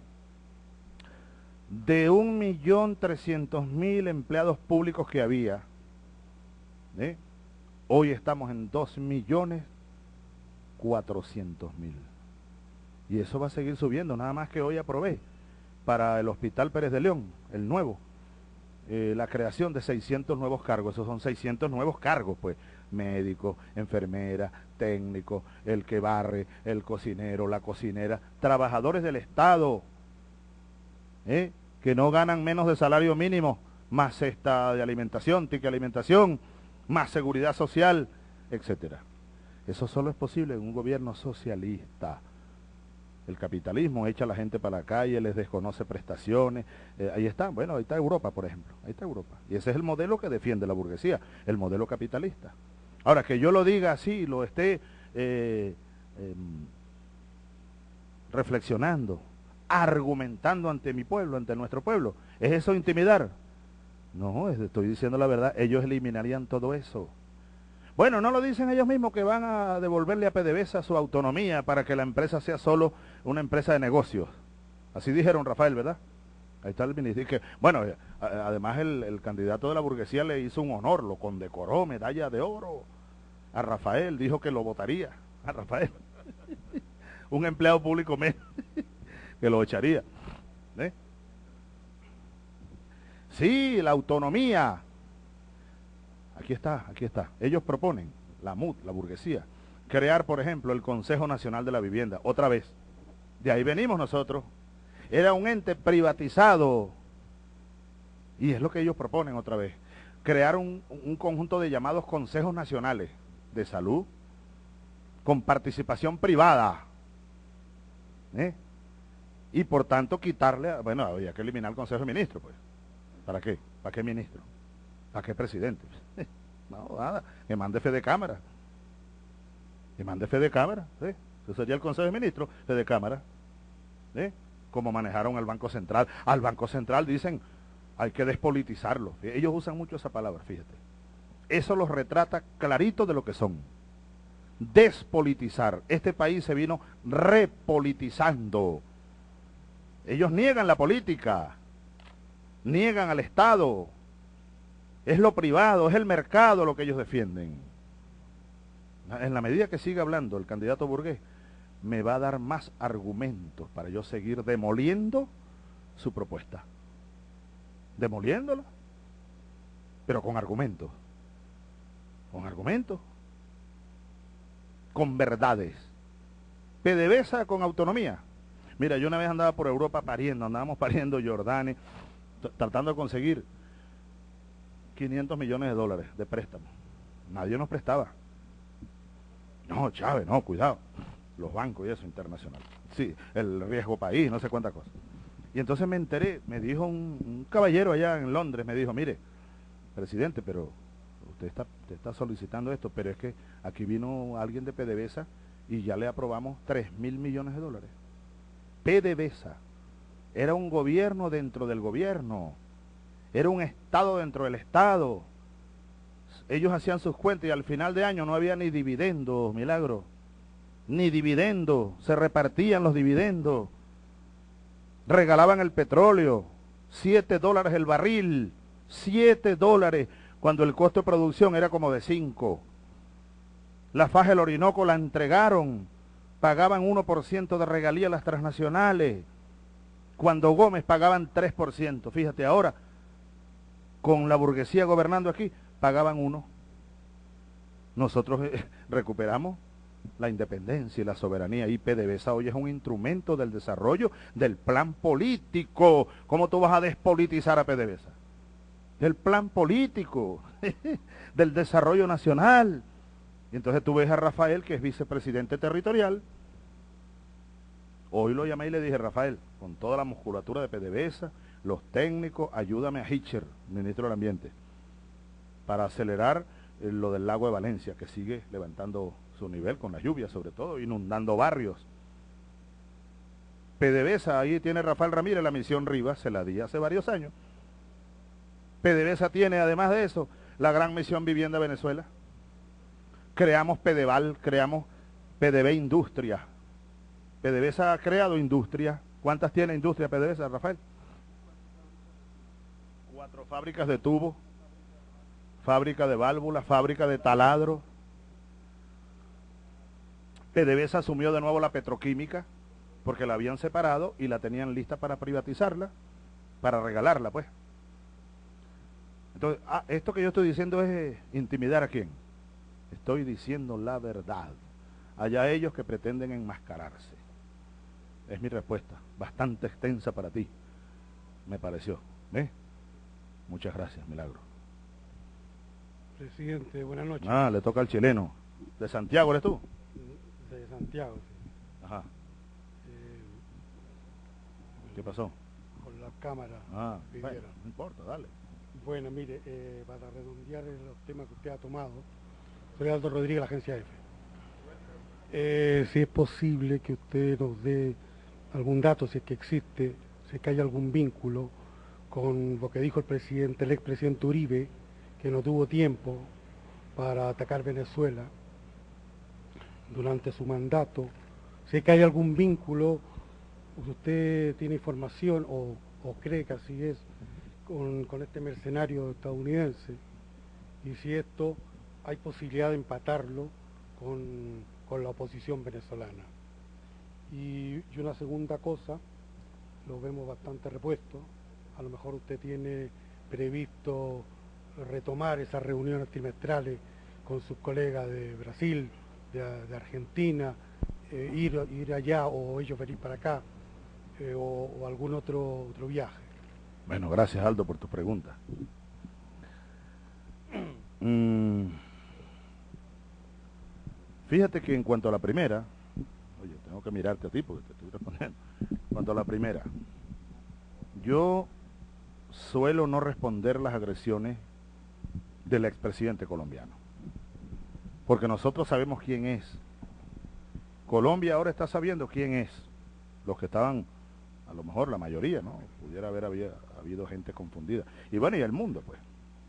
De un millón trescientos mil empleados públicos que había, ¿eh? Hoy estamos en dos millones cuatrocientos mil. Y eso va a seguir subiendo, nada más que hoy aprobé para el Hospital Pérez de León, el nuevo, eh, la creación de seiscientos nuevos cargos. Esos son seiscientos nuevos cargos, pues, médico, enfermera, técnico, el que barre, el cocinero, la cocinera, trabajadores del Estado, ¿eh? que no ganan menos de salario mínimo, más cesta de alimentación, ticket de alimentación, más seguridad social, etcétera. Eso solo es posible en un gobierno socialista. El capitalismo echa a la gente para la calle, les desconoce prestaciones. Eh, ahí está, bueno, ahí está Europa, por ejemplo. Ahí está Europa. Y ese es el modelo que defiende la burguesía, el modelo capitalista. Ahora, que yo lo diga así, lo esté eh, eh, reflexionando, argumentando ante mi pueblo, ante nuestro pueblo, ¿es eso intimidar? No, estoy diciendo la verdad, ellos eliminarían todo eso. Bueno, no lo dicen ellos mismos que van a devolverle a PDVSA su autonomía para que la empresa sea solo una empresa de negocios. Así dijeron, Rafael, ¿verdad? Ahí está el ministro. Que, bueno, además el, el candidato de la burguesía le hizo un honor, lo condecoró, medalla de oro a Rafael, dijo que lo votaría a Rafael. Un empleado público menos que lo echaría. ¿Eh? Sí, la autonomía. Aquí está, aquí está. Ellos proponen, la M U D, la burguesía, crear, por ejemplo, el Consejo Nacional de la Vivienda, otra vez. De ahí venimos nosotros. Era un ente privatizado. Y es lo que ellos proponen otra vez. Crear un, un conjunto de llamados consejos nacionales de salud con participación privada. ¿Eh? Y por tanto quitarle, a, bueno, había que eliminar el Consejo de Ministros, pues. ¿Para qué? ¿Para qué ministro? ¿Para qué presidente? No, nada, que mande fe de cámara. Que mande fe de cámara, ¿sí? Eso sería el Consejo de Ministros, fe de cámara. ¿Sí? Como manejaron al Banco Central. Al Banco Central dicen, hay que despolitizarlo. Ellos usan mucho esa palabra, fíjate. Eso los retrata clarito de lo que son. Despolitizar. Este país se vino repolitizando. Ellos niegan la política. Niegan al Estado. Es lo privado, es el mercado lo que ellos defienden. En la medida que siga hablando el candidato burgués, me va a dar más argumentos para yo seguir demoliendo su propuesta. Demoliéndola, pero con argumentos. Con argumentos. Con verdades. PDVSA con autonomía. Mira, yo una vez andaba por Europa pariendo, andábamos pariendo Jordania, tratando de conseguir quinientos millones de dólares de préstamo. Nadie nos prestaba. No, Chávez, no, cuidado. Los bancos y eso, internacional. Sí, el riesgo país, no sé cuántas cosas. Y entonces me enteré, me dijo un, un caballero allá en Londres, me dijo, mire, presidente, pero usted está, usted está solicitando esto, pero es que aquí vino alguien de PDVSA y ya le aprobamos tres mil millones de dólares. PDVSA era un gobierno dentro del gobierno. Era un Estado dentro del Estado. Ellos hacían sus cuentas y al final de año no había ni dividendos, Milagro. Ni dividendos. Se repartían los dividendos. Regalaban el petróleo. Siete dólares el barril. Siete dólares. Cuando el costo de producción era como de cinco. La faja del Orinoco la entregaron. Pagaban uno por ciento de regalía a las transnacionales. Cuando Gómez pagaban tres por ciento. Fíjate ahora. Con la burguesía gobernando aquí, pagaban uno. Nosotros eh, recuperamos la independencia y la soberanía. Y PDVSA hoy es un instrumento del desarrollo del plan político. ¿Cómo tú vas a despolitizar a PDVSA? Del plan político, del desarrollo nacional. Y entonces tú ves a Rafael, que es vicepresidente territorial. Hoy lo llamé y le dije, Rafael, con toda la musculatura de PDVSA, los técnicos, ayúdame a Hitcher, ministro del Ambiente, para acelerar eh, lo del lago de Valencia, que sigue levantando su nivel con la lluvia, sobre todo, inundando barrios. PDVSA, ahí tiene Rafael Ramírez, la misión Rivas, se la di hace varios años. PDVSA tiene, además de eso, la gran misión Vivienda Venezuela. Creamos Pedeval, creamos P D V Industria. PDVSA ha creado industria. ¿Cuántas tiene industria PDVSA, Rafael? Cuatro fábricas de tubos, fábrica de válvulas, fábrica de taladro. PDVSA asumió de nuevo la petroquímica, porque la habían separado y la tenían lista para privatizarla, para regalarla, pues. Entonces, ah, esto que yo estoy diciendo es eh, intimidar a quién. Estoy diciendo la verdad. Allá ellos que pretenden enmascararse. Es mi respuesta, bastante extensa para ti, me pareció. ¿Ves? Muchas gracias, Milagro. Presidente, buenas noches. Ah, le toca al chileno. ¿De Santiago eres tú? De Santiago, sí. Ajá. Eh, ¿Qué pasó? Con la cámara Ah, pidieron. bueno, no importa, dale. Bueno, mire, eh, para redondear los temas que usted ha tomado, soy Aldo Rodríguez, la agencia F. Eh, si es posible que usted nos dé algún dato, si es que existe, si es que hay algún vínculo con lo que dijo el presidente, el expresidente Uribe, que no tuvo tiempo para atacar Venezuela durante su mandato. Si es que hay algún vínculo, si usted tiene información o, o cree que así es, con, con este mercenario estadounidense, y si esto hay posibilidad de empatarlo con, con la oposición venezolana. Y, y una segunda cosa, lo vemos bastante repuesto, a lo mejor usted tiene previsto retomar esas reuniones trimestrales con sus colegas de Brasil, de, de Argentina, eh, ir, ir allá o ellos venir para acá, eh, o, o algún otro, otro viaje. Bueno, gracias Aldo por tu pregunta. Mm, fíjate que en cuanto a la primera, oye, tengo que mirarte a ti porque te estoy respondiendo. En cuanto a la primera, yo suelo no responder las agresiones del expresidente colombiano, porque nosotros sabemos quién es. Colombia ahora está sabiendo quién es. Los que estaban, a lo mejor la mayoría, ¿no? Pudiera haber había, habido gente confundida. Y bueno, y el mundo, pues.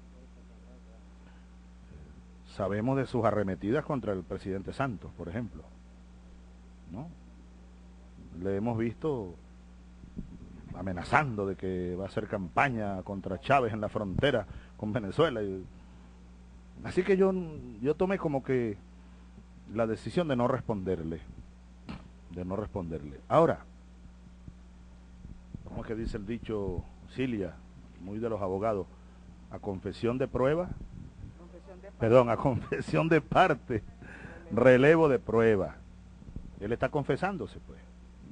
Sabemos de sus arremetidas contra el presidente Santos, por ejemplo, ¿no? Le hemos visto amenazando de que va a hacer campaña contra Chávez en la frontera con Venezuela. Y, así que yo, yo tomé como que la decisión de no responderle, de no responderle. Ahora, ¿cómo es que dice el dicho, Cilia, muy de los abogados? A confesión de prueba, confesión de perdón, a confesión de parte, relevo de prueba. Él está confesándose, pues.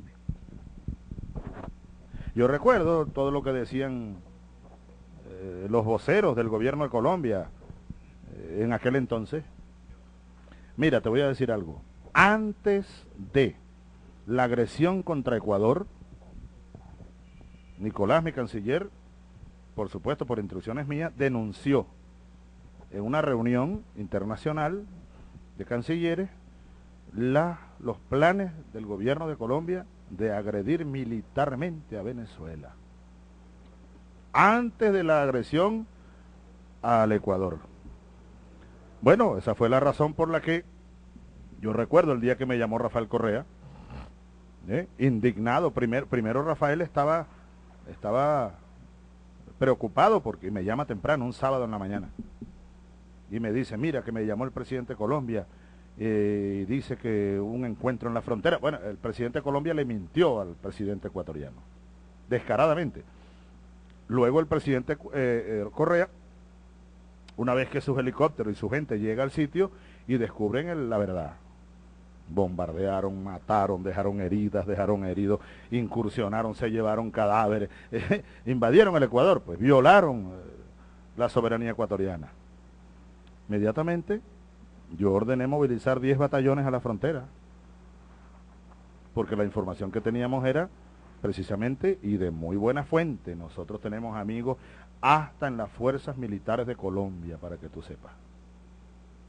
Yo recuerdo todo lo que decían eh, los voceros del gobierno de Colombia eh, en aquel entonces. Mira, te voy a decir algo. Antes de la agresión contra Ecuador, Nicolás, mi canciller, por supuesto por instrucciones mías, denunció en una reunión internacional de cancilleres la, los planes del gobierno de Colombia de agredir militarmente a Venezuela antes de la agresión al Ecuador. Bueno, esa fue la razón por la que yo recuerdo el día que me llamó Rafael Correa, ¿eh? indignado. Primer, primero Rafael estaba, estaba preocupado porque me llama temprano, un sábado en la mañana, y me dice, mira que me llamó el presidente de Colombia, eh, y dice que un encuentro en la frontera. Bueno, el presidente de Colombia le mintió al presidente ecuatoriano, descaradamente. Luego el presidente eh, eh, Correa, una vez que sus helicópteros y su gente llega al sitio y descubren el, la verdad, bombardearon, mataron, dejaron heridas, dejaron heridos, incursionaron, se llevaron cadáveres, eh, invadieron el Ecuador, pues violaron eh, la soberanía ecuatoriana. Inmediatamente yo ordené movilizar diez batallones a la frontera, porque la información que teníamos era precisamente y de muy buena fuente. Nosotros tenemos amigos hasta en las fuerzas militares de Colombia, para que tú sepas.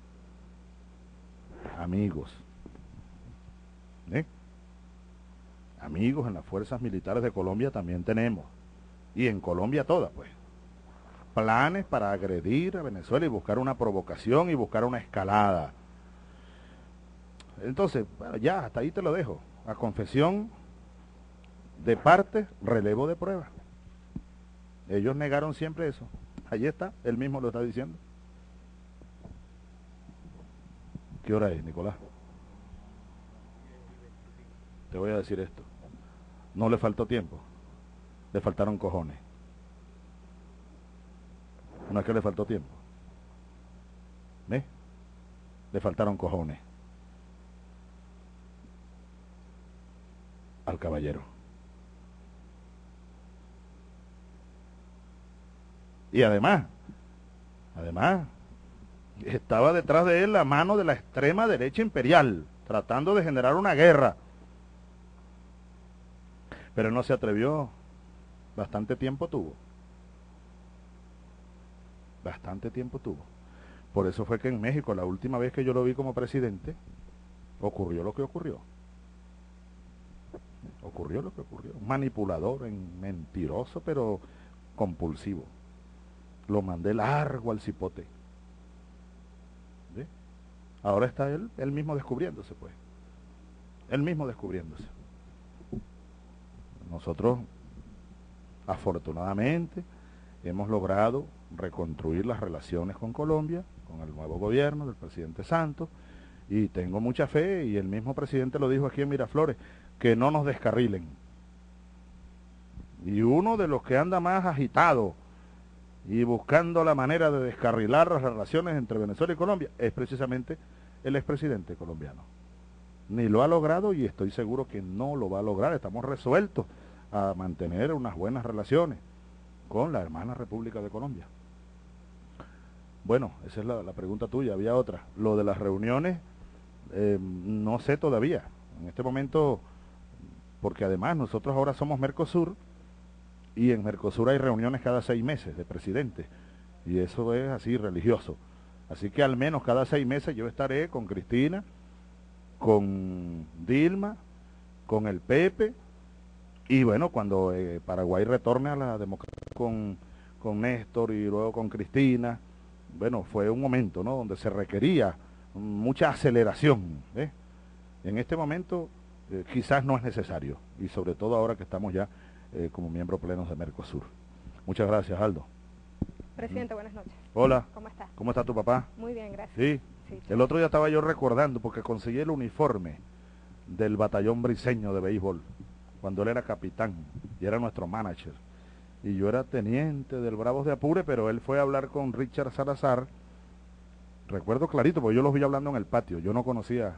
Amigos. ¿Eh? amigos en las fuerzas militares de Colombia también tenemos, y en Colombia toda, pues, planes para agredir a Venezuela y buscar una provocación y buscar una escalada. Entonces, bueno, ya, hasta ahí te lo dejo. A confesión de parte, relevo de prueba. Ellos negaron siempre eso. Allí está, él mismo lo está diciendo. ¿Qué hora es, Nicolás? Te voy a decir esto. No le faltó tiempo. Le faltaron cojones. No es que le faltó tiempo. ¿Ves? Le faltaron cojones. Al caballero. Y además, además, estaba detrás de él la mano de la extrema derecha imperial, tratando de generar una guerra. Pero no se atrevió. Bastante tiempo tuvo. Bastante tiempo tuvo. Por eso fue que en México, la última vez que yo lo vi como presidente, ocurrió lo que ocurrió. Ocurrió lo que ocurrió. Un manipulador, en, mentiroso, pero compulsivo. Lo mandé largo al cipote. ¿Sí? Ahora está él, él mismo descubriéndose, pues. Él mismo descubriéndose. Nosotros, afortunadamente, hemos logrado reconstruir las relaciones con Colombia, con el nuevo gobierno del presidente Santos, y tengo mucha fe, y el mismo presidente lo dijo aquí en Miraflores, que no nos descarrilen. Y uno de los que anda más agitado y buscando la manera de descarrilar las relaciones entre Venezuela y Colombia es precisamente el expresidente colombiano. Ni lo ha logrado y estoy seguro que no lo va a lograr. Estamos resueltos a mantener unas buenas relaciones con la hermana República de Colombia. Bueno, esa es la, la pregunta tuya. Había otra. Lo de las reuniones, eh, no sé todavía. En este momento, porque además nosotros ahora somos Mercosur, y en Mercosur hay reuniones cada seis meses de presidentes, y eso es así religioso. Así que al menos cada seis meses yo estaré con Cristina, con Dilma, con el Pepe, y bueno, cuando eh, Paraguay retorne a la democracia con, con Néstor y luego con Cristina, bueno, fue un momento, ¿no?, donde se requería mucha aceleración, ¿eh? En este momento eh, quizás no es necesario, y sobre todo ahora que estamos ya eh, como miembros plenos de Mercosur. Muchas gracias, Aldo. Presidente, buenas noches. Hola. ¿Cómo está? ¿Cómo está tu papá? Muy bien, gracias. Sí. Sí. El otro día estaba yo recordando, porque conseguí el uniforme del batallón briseño de béisbol, cuando él era capitán y era nuestro manager. Y yo era teniente del Bravos de Apure, pero él fue a hablar con Richard Salazar. Recuerdo clarito, porque yo los vi hablando en el patio. Yo no conocía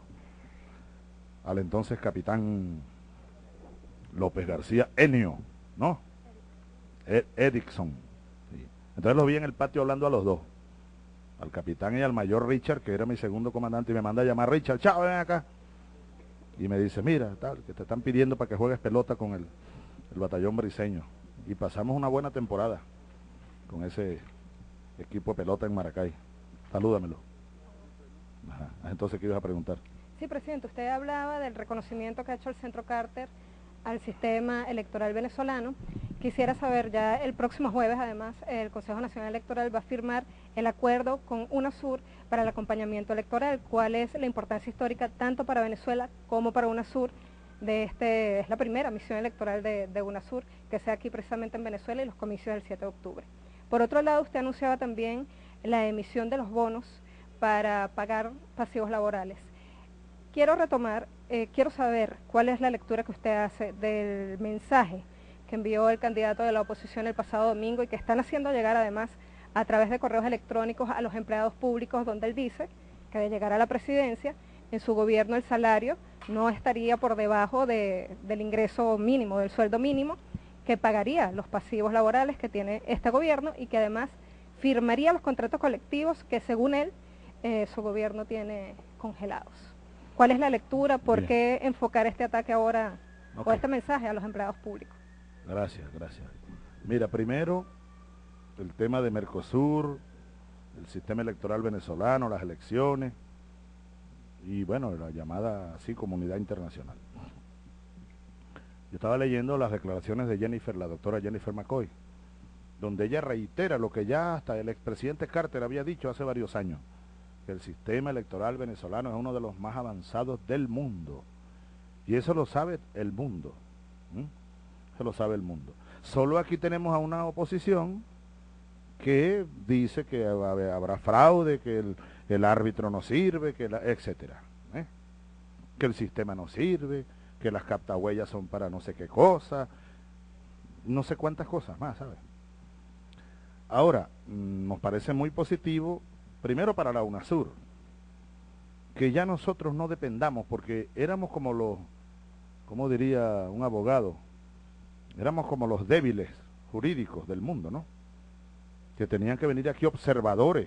al entonces capitán López García, Enio, ¿no? Ed Edixon. Sí. Entonces los vi en el patio hablando a los dos, al capitán y al mayor Richard, que era mi segundo comandante, y me manda a llamar: Richard, chao, ven acá. Y me dice: mira, tal, que te están pidiendo para que juegues pelota con el, el batallón briseño. Y pasamos una buena temporada con ese equipo de pelota en Maracay. Salúdamelo. Ajá. Entonces, ¿qué ibas a preguntar? Sí, presidente, usted hablaba del reconocimiento que ha hecho el Centro Carter al sistema electoral venezolano. Quisiera saber, ya el próximo jueves, además, el Consejo Nacional Electoral va a firmar el acuerdo con UNASUR para el acompañamiento electoral. ¿Cuál es la importancia histórica tanto para Venezuela como para UNASUR de este? Es la primera misión electoral de, de UNASUR que sea aquí precisamente en Venezuela, y los comicios del siete de octubre. Por otro lado, usted anunciaba también la emisión de los bonos para pagar pasivos laborales. Quiero retomar, eh, quiero saber cuál es la lectura que usted hace del mensaje que envió el candidato de la oposición el pasado domingo y que están haciendo llegar además a través de correos electrónicos a los empleados públicos, donde él dice que de llegar a la presidencia, en su gobierno el salario no estaría por debajo de, del ingreso mínimo, del sueldo mínimo, que pagaría los pasivos laborales que tiene este gobierno y que además firmaría los contratos colectivos que según él eh, su gobierno tiene congelados. ¿Cuál es la lectura? ¿Por Bien. qué enfocar este ataque ahora, okay, o este mensaje a los empleados públicos? Gracias, gracias. Mira, primero, el tema de Mercosur, el sistema electoral venezolano, las elecciones, y bueno, la llamada así comunidad internacional. Yo estaba leyendo las declaraciones de Jennifer, la doctora Jennifer McCoy, donde ella reitera lo que ya hasta el expresidente Carter había dicho hace varios años, que el sistema electoral venezolano es uno de los más avanzados del mundo. Y eso lo sabe el mundo. ¿Mm? Eso lo sabe el mundo. Solo aquí tenemos a una oposición que dice que habrá fraude, que el, el árbitro no sirve, que la, etcétera, ¿eh? Que el sistema no sirve, que las captahuellas son para no sé qué cosa, no sé cuántas cosas más, ¿sabes? Ahora, nos parece muy positivo, primero para la UNASUR, que ya nosotros no dependamos, porque éramos como los, como diría un abogado, éramos como los débiles jurídicos del mundo, ¿no? Que tenían que venir aquí observadores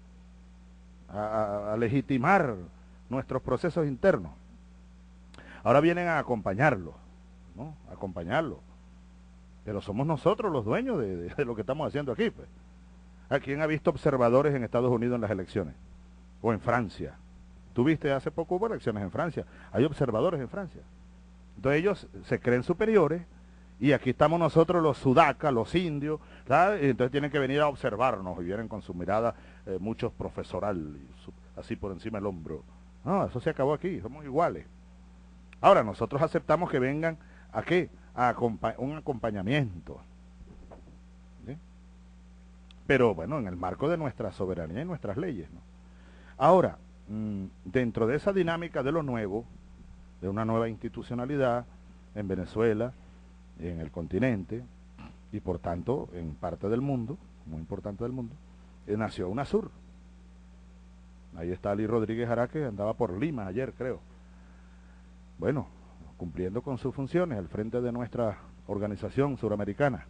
a, a, a legitimar nuestros procesos internos. Ahora vienen a acompañarlos, ¿no? A acompañarlos. Pero somos nosotros los dueños de, de, de lo que estamos haciendo aquí, pues. ¿A quién ha visto observadores en Estados Unidos en las elecciones? O en Francia. Tú viste, hace poco hubo elecciones en Francia. Hay observadores en Francia. Entonces ellos se creen superiores y aquí estamos nosotros los sudacas, los indios, ¿sabes? Y entonces tienen que venir a observarnos y vienen con su mirada, eh, muchos profesoral, su, así por encima del hombro. No, eso se acabó aquí, somos iguales. Ahora, nosotros aceptamos que vengan, ¿a qué? A acompa un acompañamiento. ¿Sí? Pero bueno, en el marco de nuestra soberanía y nuestras leyes, ¿no? Ahora, mmm, dentro de esa dinámica de lo nuevo, de una nueva institucionalidad en Venezuela, en el continente, y por tanto en parte del mundo, muy importante del mundo, eh, nació UNASUR. Ahí está Ali Rodríguez Araque, andaba por Lima ayer, creo. Bueno, cumpliendo con sus funciones al frente de nuestra organización suramericana.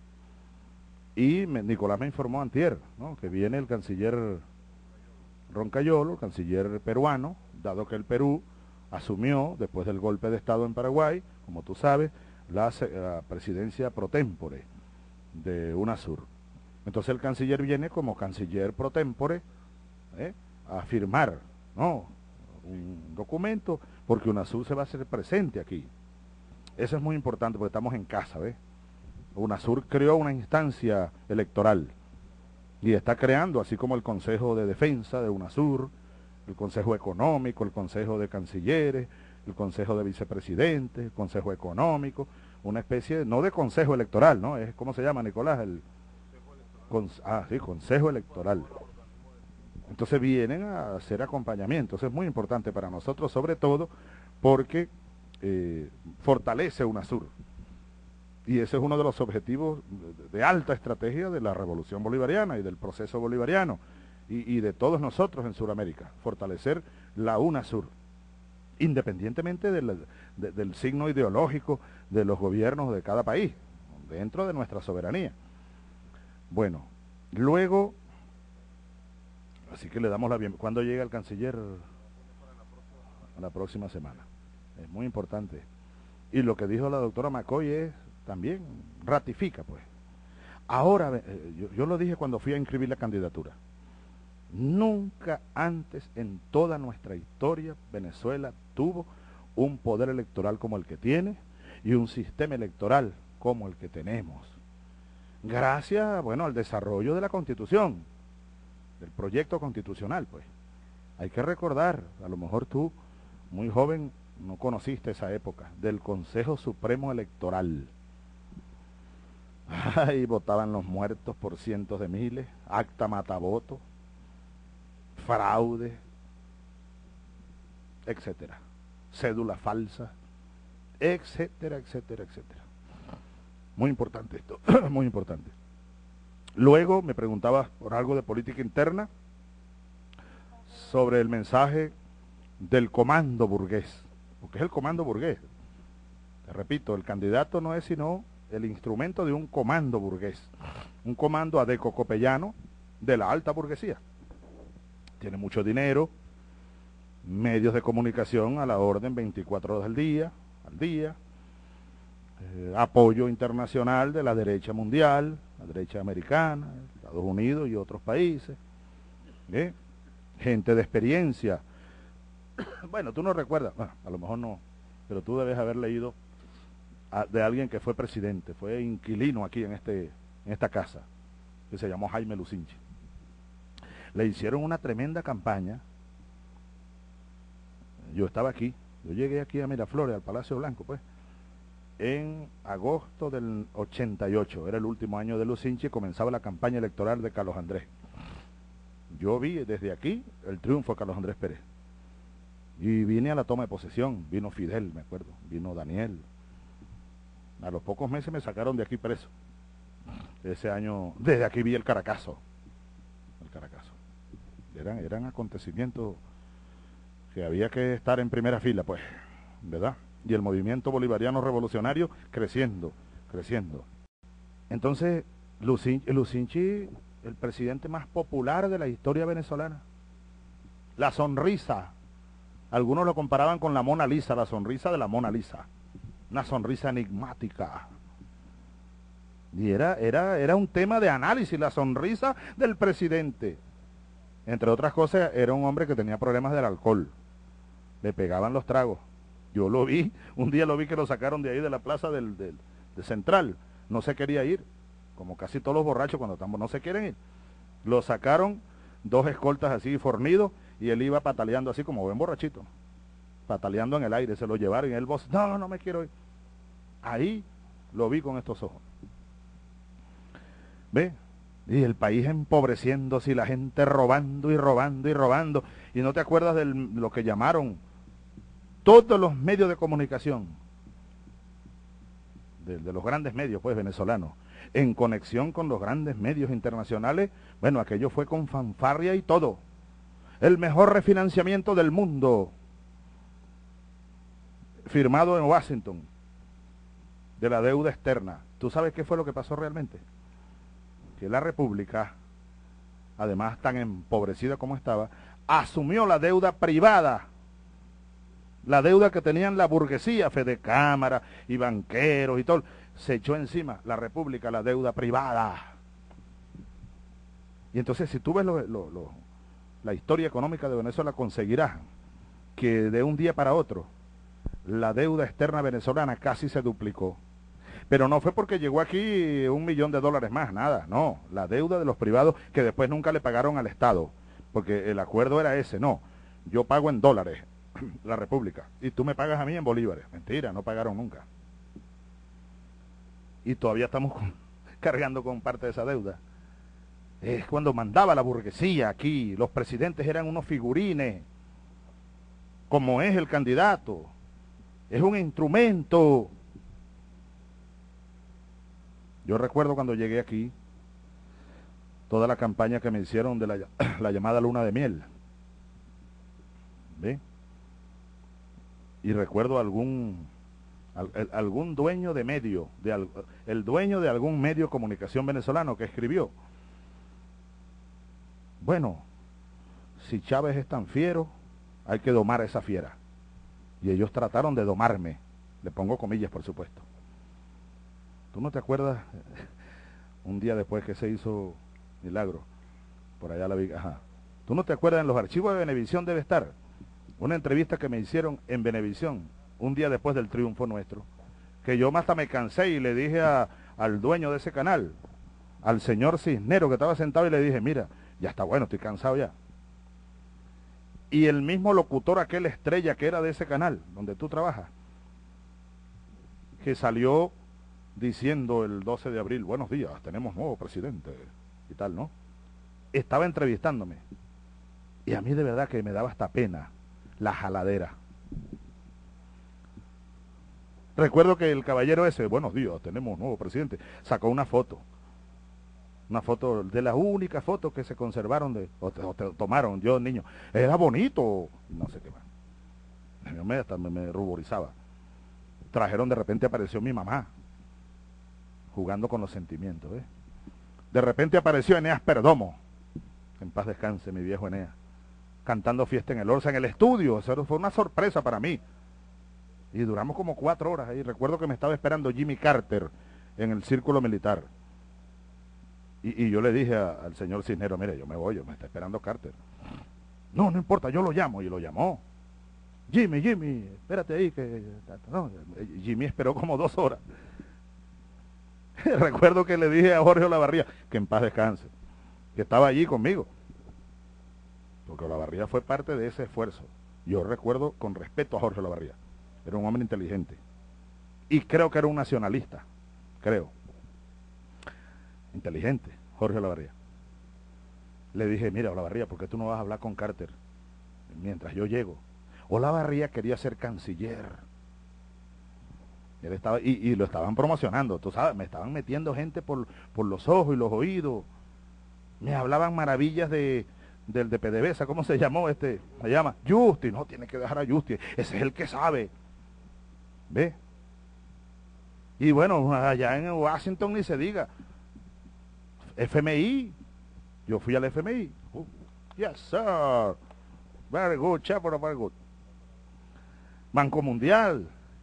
Y me, Nicolás me informó antier, ¿no?, que viene el canciller Roncayolo, el canciller peruano, dado que el Perú asumió, después del golpe de Estado en Paraguay, como tú sabes, la, la presidencia pro tempore de UNASUR. Entonces el canciller viene como canciller pro tempore, ¿eh?, a firmar, ¿no?, un documento, porque UNASUR se va a hacer presente aquí. Eso es muy importante porque estamos en casa, ¿ves? UNASUR creó una instancia electoral y está creando, así como el Consejo de Defensa de UNASUR, el Consejo Económico, el Consejo de Cancilleres, el Consejo de Vicepresidentes, el Consejo Económico, una especie, de, no de Consejo Electoral, ¿no? Es, ¿cómo se llama, Nicolás? El, con, ah, sí, Consejo Electoral. Entonces vienen a hacer acompañamiento. Eso es muy importante para nosotros, sobre todo porque eh, fortalece UNASUR. Y ese es uno de los objetivos de alta estrategia de la revolución bolivariana y del proceso bolivariano y, y de todos nosotros en Sudamérica, fortalecer la UNASUR, independientemente del, de, del signo ideológico de los gobiernos de cada país, dentro de nuestra soberanía. Bueno, luego, así que le damos la bienvenida. ¿Cuándo llega el canciller? A la próxima semana. Es muy importante. Y lo que dijo la doctora McCoy es, también ratifica, pues. Ahora, eh, yo, yo lo dije cuando fui a inscribir la candidatura. Nunca antes en toda nuestra historia Venezuela tuvo un poder electoral como el que tiene y un sistema electoral como el que tenemos. Gracias, bueno, al desarrollo de la Constitución, del proyecto constitucional, pues. Hay que recordar, a lo mejor tú, muy joven, no conociste esa época, del Consejo Supremo Electoral. Ahí votaban los muertos por cientos de miles, acta matavoto, fraude, etcétera, cédula falsa, etcétera, etcétera, etcétera. Muy importante esto, muy importante. Luego me preguntabas por algo de política interna, sobre el mensaje del comando burgués. Porque es el comando burgués. Te repito, el candidato no es sino el instrumento de un comando burgués. Un comando adeco-copellano de la alta burguesía. Tiene mucho dinero, medios de comunicación a la orden veinticuatro horas al día, al día, eh, apoyo internacional de la derecha mundial, la derecha americana, Estados Unidos y otros países, ¿eh? Gente de experiencia. Bueno, tú no recuerdas, bueno, a lo mejor no, pero tú debes haber leído a, de alguien que fue presidente, fue inquilino aquí en, este, en esta casa, que se llamó Jaime Lucinchi. Le hicieron una tremenda campaña. Yo estaba aquí, yo llegué aquí a Miraflores, al Palacio Blanco, pues, en agosto del ochenta y ocho, era el último año de Lucinchi, comenzaba la campaña electoral de Carlos Andrés. Yo vi desde aquí el triunfo de Carlos Andrés Pérez. Y vine a la toma de posesión, vino Fidel, me acuerdo, vino Daniel. A los pocos meses me sacaron de aquí preso. Ese año, desde aquí vi el Caracazo. El Caracazo. Eran, eran acontecimientos que había que estar en primera fila, pues, ¿verdad? Y el movimiento bolivariano revolucionario creciendo, creciendo. Entonces, Lucinchi, Lucinchi, el presidente más popular de la historia venezolana. La sonrisa. Algunos lo comparaban con la Mona Lisa, la sonrisa de la Mona Lisa. Una sonrisa enigmática. Y era, era, era un tema de análisis, la sonrisa del presidente. Entre otras cosas, era un hombre que tenía problemas del alcohol. Le pegaban los tragos. Yo lo vi, un día lo vi que lo sacaron de ahí de la plaza del, del, de Central. No se quería ir, como casi todos los borrachos cuando estamos, no se quieren ir. Lo sacaron, dos escoltas así fornidos, y él iba pataleando así como buen borrachito. Pataleando en el aire, se lo llevaron y él voz, no, no me quiero ir. Ahí lo vi con estos ojos. ¿Ve? Y el país empobreciéndose y la gente robando y robando y robando. Y no te acuerdas de lo que llamaron todos los medios de comunicación, de, de los grandes medios, pues, venezolanos, en conexión con los grandes medios internacionales. Bueno, aquello fue con fanfarria y todo. El mejor refinanciamiento del mundo, firmado en Washington, de la deuda externa. ¿Tú sabes qué fue lo que pasó realmente? Que la República, además tan empobrecida como estaba, asumió la deuda privada, la deuda que tenían la burguesía, Fedecámara y banqueros y todo, se echó encima la República la deuda privada. Y entonces, si tú ves lo, lo, lo, la historia económica de Venezuela, conseguirás que de un día para otro la deuda externa venezolana casi se duplicó. Pero no fue porque llegó aquí un millón de dólares más, nada, no. La deuda de los privados que después nunca le pagaron al Estado, porque el acuerdo era ese, no. Yo pago en dólares, la República, y tú me pagas a mí en bolívares. Mentira, no pagaron nunca. Y todavía estamos con, cargando con parte de esa deuda. Es cuando mandaba la burguesía aquí, los presidentes eran unos figurines, como es el candidato, es un instrumento. Yo recuerdo cuando llegué aquí, toda la campaña que me hicieron de la, la llamada luna de miel. ¿Ve? Y recuerdo algún, al, algún dueño de medio, de al, el dueño de algún medio de comunicación venezolano que escribió, bueno, si Chávez es tan fiero, hay que domar a esa fiera. Y ellos trataron de domarme, le pongo comillas por supuesto. ¿Tú no te acuerdas un día después que se hizo Milagro? Por allá la vi, ajá. ¿Tú no te acuerdas? En los archivos de Venevisión debe estar una entrevista que me hicieron en Venevisión un día después del triunfo nuestro, que yo hasta me cansé y le dije a, al dueño de ese canal, al señor Cisnero que estaba sentado, y le dije, mira, ya está bueno, estoy cansado ya. Y el mismo locutor, aquel estrella que era de ese canal donde tú trabajas, que salió diciendo el doce de abril, buenos días, tenemos nuevo presidente y tal, ¿no? Estaba entrevistándome. Y a mí de verdad que me daba hasta pena la jaladera. Recuerdo que el caballero ese, buenos días, tenemos nuevo presidente, sacó una foto. Una foto, de las únicas fotos que se conservaron, de, o, te, o te tomaron, yo niño, era bonito, no sé qué más. Yo me, hasta me, me ruborizaba. Trajeron, de repente apareció mi mamá, jugando con los sentimientos, ¿eh? De repente apareció Eneas Perdomo, en paz descanse mi viejo Eneas, cantando Fiesta en el Orsa en el estudio. Eso fue una sorpresa para mí. Y duramos como cuatro horas ahí. Recuerdo que me estaba esperando Jimmy Carter en el círculo militar. Y, y yo le dije a, al señor Cisnero, mire, yo me voy, yo me está esperando Carter. No, no importa, yo lo llamo. Y lo llamó. Jimmy, Jimmy, espérate ahí, que no, Jimmy esperó como dos horas. Recuerdo que le dije a Jorge Olavarría, que en paz descanse, que estaba allí conmigo, porque Olavarría fue parte de ese esfuerzo. Yo recuerdo con respeto a Jorge Olavarría, era un hombre inteligente, y creo que era un nacionalista, creo, inteligente, Jorge Olavarría. Le dije, mira Olavarría, ¿por qué tú no vas a hablar con Carter mientras yo llego? Olavarría quería ser canciller. Él estaba, y, y lo estaban promocionando, tú sabes, me estaban metiendo gente por, por los ojos y los oídos. Me hablaban maravillas de, del de PDVSA, ¿cómo se llamó este? Se llama Justi, no, tiene que dejar a Justi, ese es el que sabe. ¿Ve? Y bueno, allá en Washington ni se diga. F M I, yo fui al F M I. Uh, yes, sir. Very good, Chapo, very good. Banco Mundial,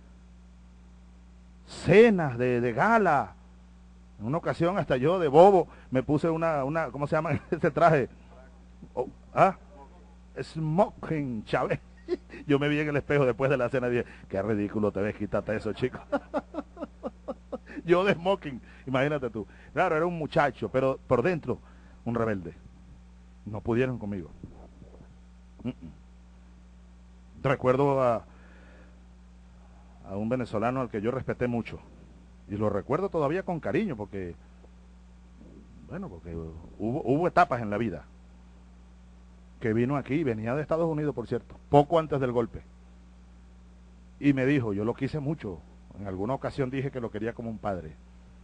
cenas de, de gala. En una ocasión hasta yo de bobo me puse una, una ¿cómo se llama ese traje? Oh, ¿ah? Smoking, Chávez. Yo me vi en el espejo después de la cena y dije, qué ridículo te ves, quítate eso, chico. Yo de smoking, imagínate tú. Claro, era un muchacho, pero por dentro, un rebelde. No pudieron conmigo. Mm -mm. Recuerdo a a un venezolano al que yo respeté mucho, y lo recuerdo todavía con cariño, porque, bueno, porque hubo, hubo etapas en la vida, que vino aquí, venía de Estados Unidos, por cierto, poco antes del golpe, y me dijo, yo lo quise mucho, en alguna ocasión dije que lo quería como un padre,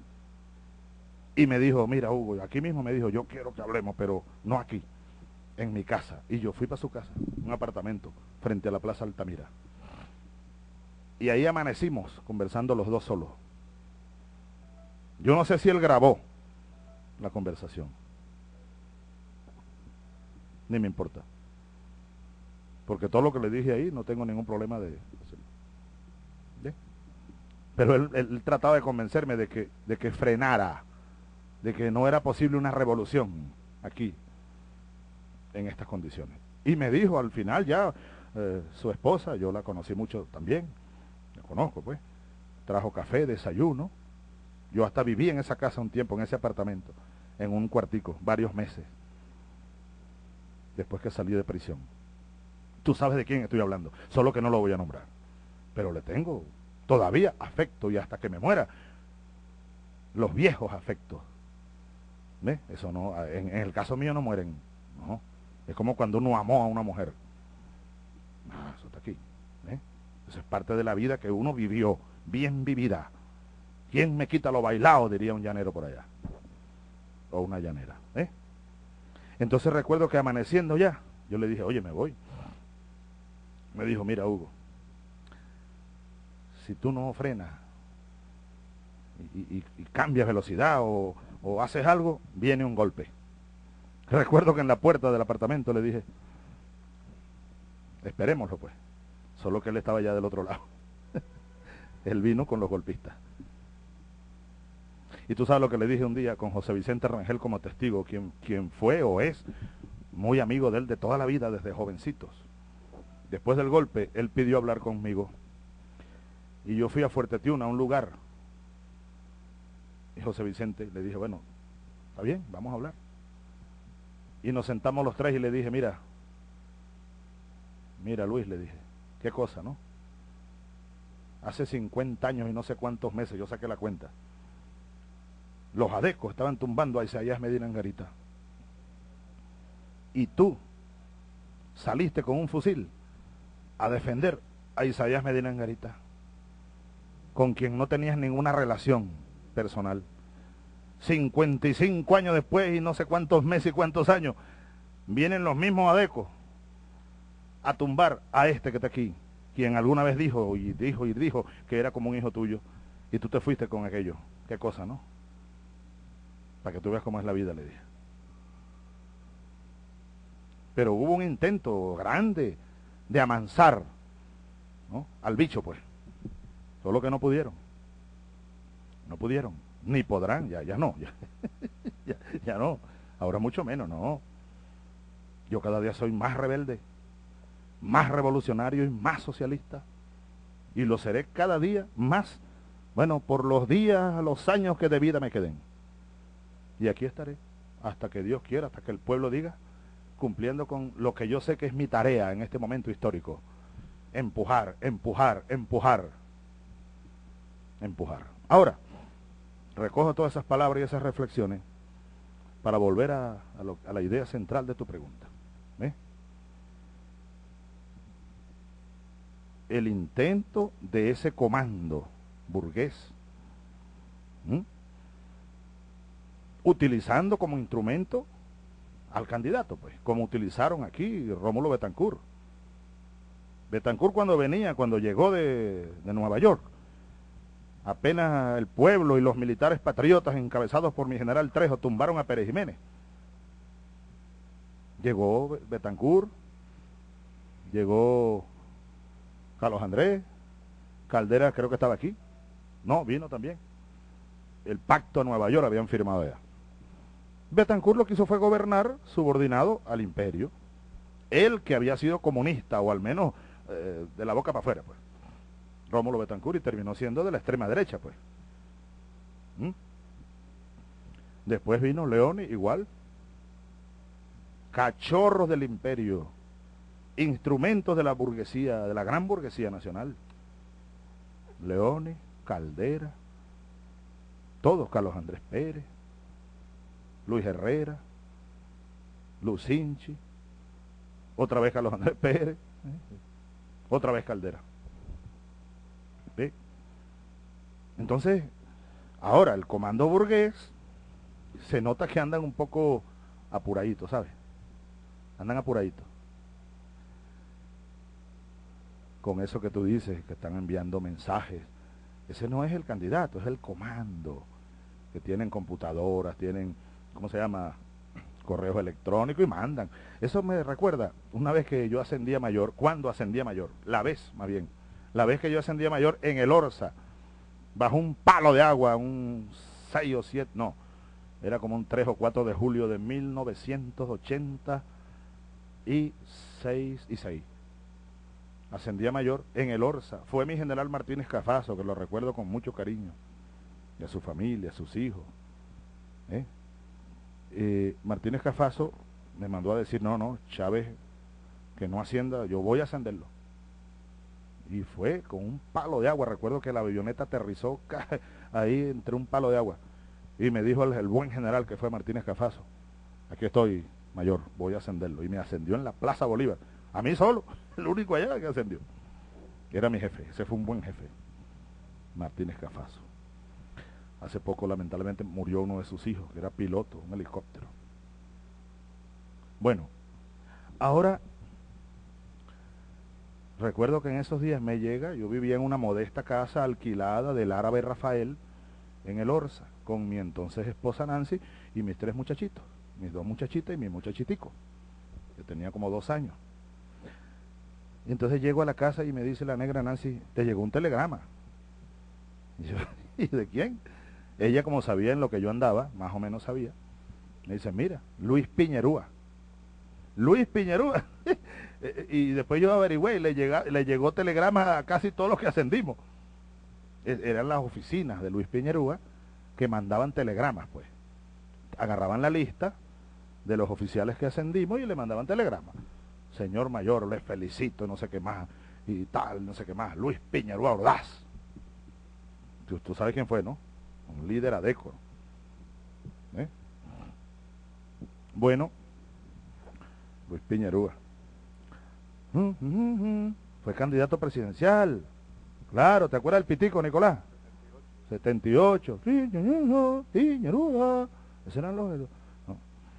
y me dijo, mira Hugo, aquí mismo me dijo, yo quiero que hablemos, pero no aquí, en mi casa, y yo fui para su casa, un apartamento, frente a la Plaza Altamira. Y ahí amanecimos conversando los dos solos. Yo no sé si él grabó la conversación. Ni me importa. Porque todo lo que le dije ahí no tengo ningún problema de hacerlo. ¿Sí? Pero él, él trataba de convencerme de que, de que frenara, de que no era posible una revolución aquí, en estas condiciones. Y me dijo al final ya, eh, su esposa, yo la conocí mucho también, la conozco pues, trajo café, desayuno, yo hasta viví en esa casa un tiempo, en ese apartamento, en un cuartico, varios meses, después que salí de prisión. Tú sabes de quién estoy hablando, solo que no lo voy a nombrar, pero le tengo todavía afecto, y hasta que me muera, los viejos afectos. ¿Ves? Eso no, en, en el caso mío no mueren, no, es como cuando uno amó a una mujer. Ah, eso está aquí. ¿Eh? Eso es parte de la vida que uno vivió, bien vivida. ¿Quién me quita lo bailado? Diría un llanero por allá. O una llanera. ¿Eh? Entonces recuerdo que amaneciendo ya, yo le dije, oye, me voy. Me dijo, mira Hugo, si tú no frenas y, y, y cambias velocidad o, o haces algo, viene un golpe. Recuerdo que en la puerta del apartamento le dije, esperémoslo pues, solo que él estaba ya del otro lado. Él vino con los golpistas. Y tú sabes lo que le dije un día con José Vicente Rangel como testigo, quien, quien fue o es muy amigo de él de toda la vida, desde jovencitos. Después del golpe, él pidió hablar conmigo. Y yo fui a Fuerte Tiuna, a un lugar. Y José Vicente le dije, bueno, está bien, vamos a hablar. Y nos sentamos los tres y le dije, mira, mira Luis, le dije, qué cosa, ¿no? Hace cincuenta años y no sé cuántos meses, yo saqué la cuenta, los adecos estaban tumbando a Isaías Medina Angarita. Y tú saliste con un fusil a defender a Isaías Medina Angarita, con quien no tenías ninguna relación personal. cincuenta y cinco años después y no sé cuántos meses y cuántos años, vienen los mismos adecos a tumbar a este que está aquí, quien alguna vez dijo y dijo y dijo que era como un hijo tuyo, y tú te fuiste con aquello. Qué cosa, ¿no? Para que tú veas cómo es la vida, le dije. Pero hubo un intento grande de amansar, ¿no?, al bicho, pues. Solo que no pudieron. No pudieron. Ni podrán, ya, ya no. Ya, ya, ya no. Ahora mucho menos, no. Yo cada día soy más rebelde. más revolucionario y más socialista. Y lo seré cada día más, bueno, por los días, los años que de vida me queden. Y aquí estaré, hasta que Dios quiera, hasta que el pueblo diga, cumpliendo con lo que yo sé que es mi tarea en este momento histórico. Empujar, empujar, empujar. Empujar. Ahora, recojo todas esas palabras y esas reflexiones para volver a, a, lo, a la idea central de tu pregunta. ¿Ves? El intento de ese comando burgués, ¿m? utilizando como instrumento al candidato, pues, como utilizaron aquí Rómulo Betancourt. Betancourt cuando venía, cuando llegó de, de Nueva York, apenas el pueblo y los militares patriotas encabezados por mi general Trejo tumbaron a Pérez Jiménez. Llegó Betancourt, llegó Carlos Andrés, Caldera creo que estaba aquí, no, vino también. El pacto de Nueva York habían firmado ya. Betancourt lo que hizo fue gobernar subordinado al imperio. Él que había sido comunista, o al menos eh, de la boca para afuera, pues. Rómulo Betancourt, y terminó siendo de la extrema derecha, pues. ¿Mm? Después vino Leoni, igual. Cachorros del imperio, instrumentos de la burguesía, de la gran burguesía nacional. Leoni, Caldera, todos, Carlos Andrés Pérez, Luis Herrera, Lucinchi, otra vez Carlos Andrés Pérez, ¿eh? Otra vez Caldera. ¿Ve? Entonces, ahora el comando burgués se nota que andan un poco apuraditos, ¿sabes? Andan apuraditos. Con eso que tú dices, que están enviando mensajes. Ese no es el candidato, es el comando. Que tienen computadoras, tienen, ¿cómo se llama? Correos electrónicos y mandan. Eso me recuerda, una vez que yo ascendía mayor, ¿cuándo ascendía mayor? La vez, más bien. La vez que yo ascendía mayor en el Orsa, bajo un palo de agua, un seis o siete, no, era como un tres o cuatro de julio de mil novecientos ochenta y seis y seis. Ascendía mayor en el Orsa. Fue mi general Martínez Cafazo, que lo recuerdo con mucho cariño, y a su familia, a sus hijos. ¿Eh? Eh, Martínez Cafazo me mandó a decir, no, no, Chávez, que no ascienda, yo voy a ascenderlo. Y fue con un palo de agua. Recuerdo que la avioneta aterrizó ahí entre un palo de agua. Y me dijo el, el buen general que fue Martínez Cafazo, aquí estoy, mayor, voy a ascenderlo. Y me ascendió en la Plaza Bolívar. A mí solo, el único allá que ascendió. Era mi jefe, ese fue un buen jefe, Martínez Cafazo. Hace poco, lamentablemente, murió uno de sus hijos, que era piloto, un helicóptero. Bueno, ahora, recuerdo que en esos días me llega, yo vivía en una modesta casa alquilada del árabe Rafael, en el Orsa, con mi entonces esposa Nancy y mis tres muchachitos, mis dos muchachitas y mi muchachitico, que tenía como dos años. Y entonces llego a la casa y me dice la negra Nancy, te llegó un telegrama. Y yo, ¿y de quién? Ella, como sabía en lo que yo andaba, más o menos sabía, me dice, mira, Luis Piñerúa. Luis Piñerúa. Y después yo averigüé y le, llega, le llegó telegrama a casi todos los que ascendimos. Eran las oficinas de Luis Piñerúa que mandaban telegramas, pues. Agarraban la lista de los oficiales que ascendimos y le mandaban telegramas. Señor mayor, le felicito, no sé qué más, y tal, no sé qué más. Luis Piñerúa Ordaz. Tú, tú sabes quién fue, ¿no? Un líder adecuado. ¿Eh? Bueno, Luis Piñerúa. Mm, mm, mm. Fue candidato presidencial. Claro, ¿te acuerdas del pitico, Nicolás? setenta y ocho. Piñerúa. Esos eran los... No.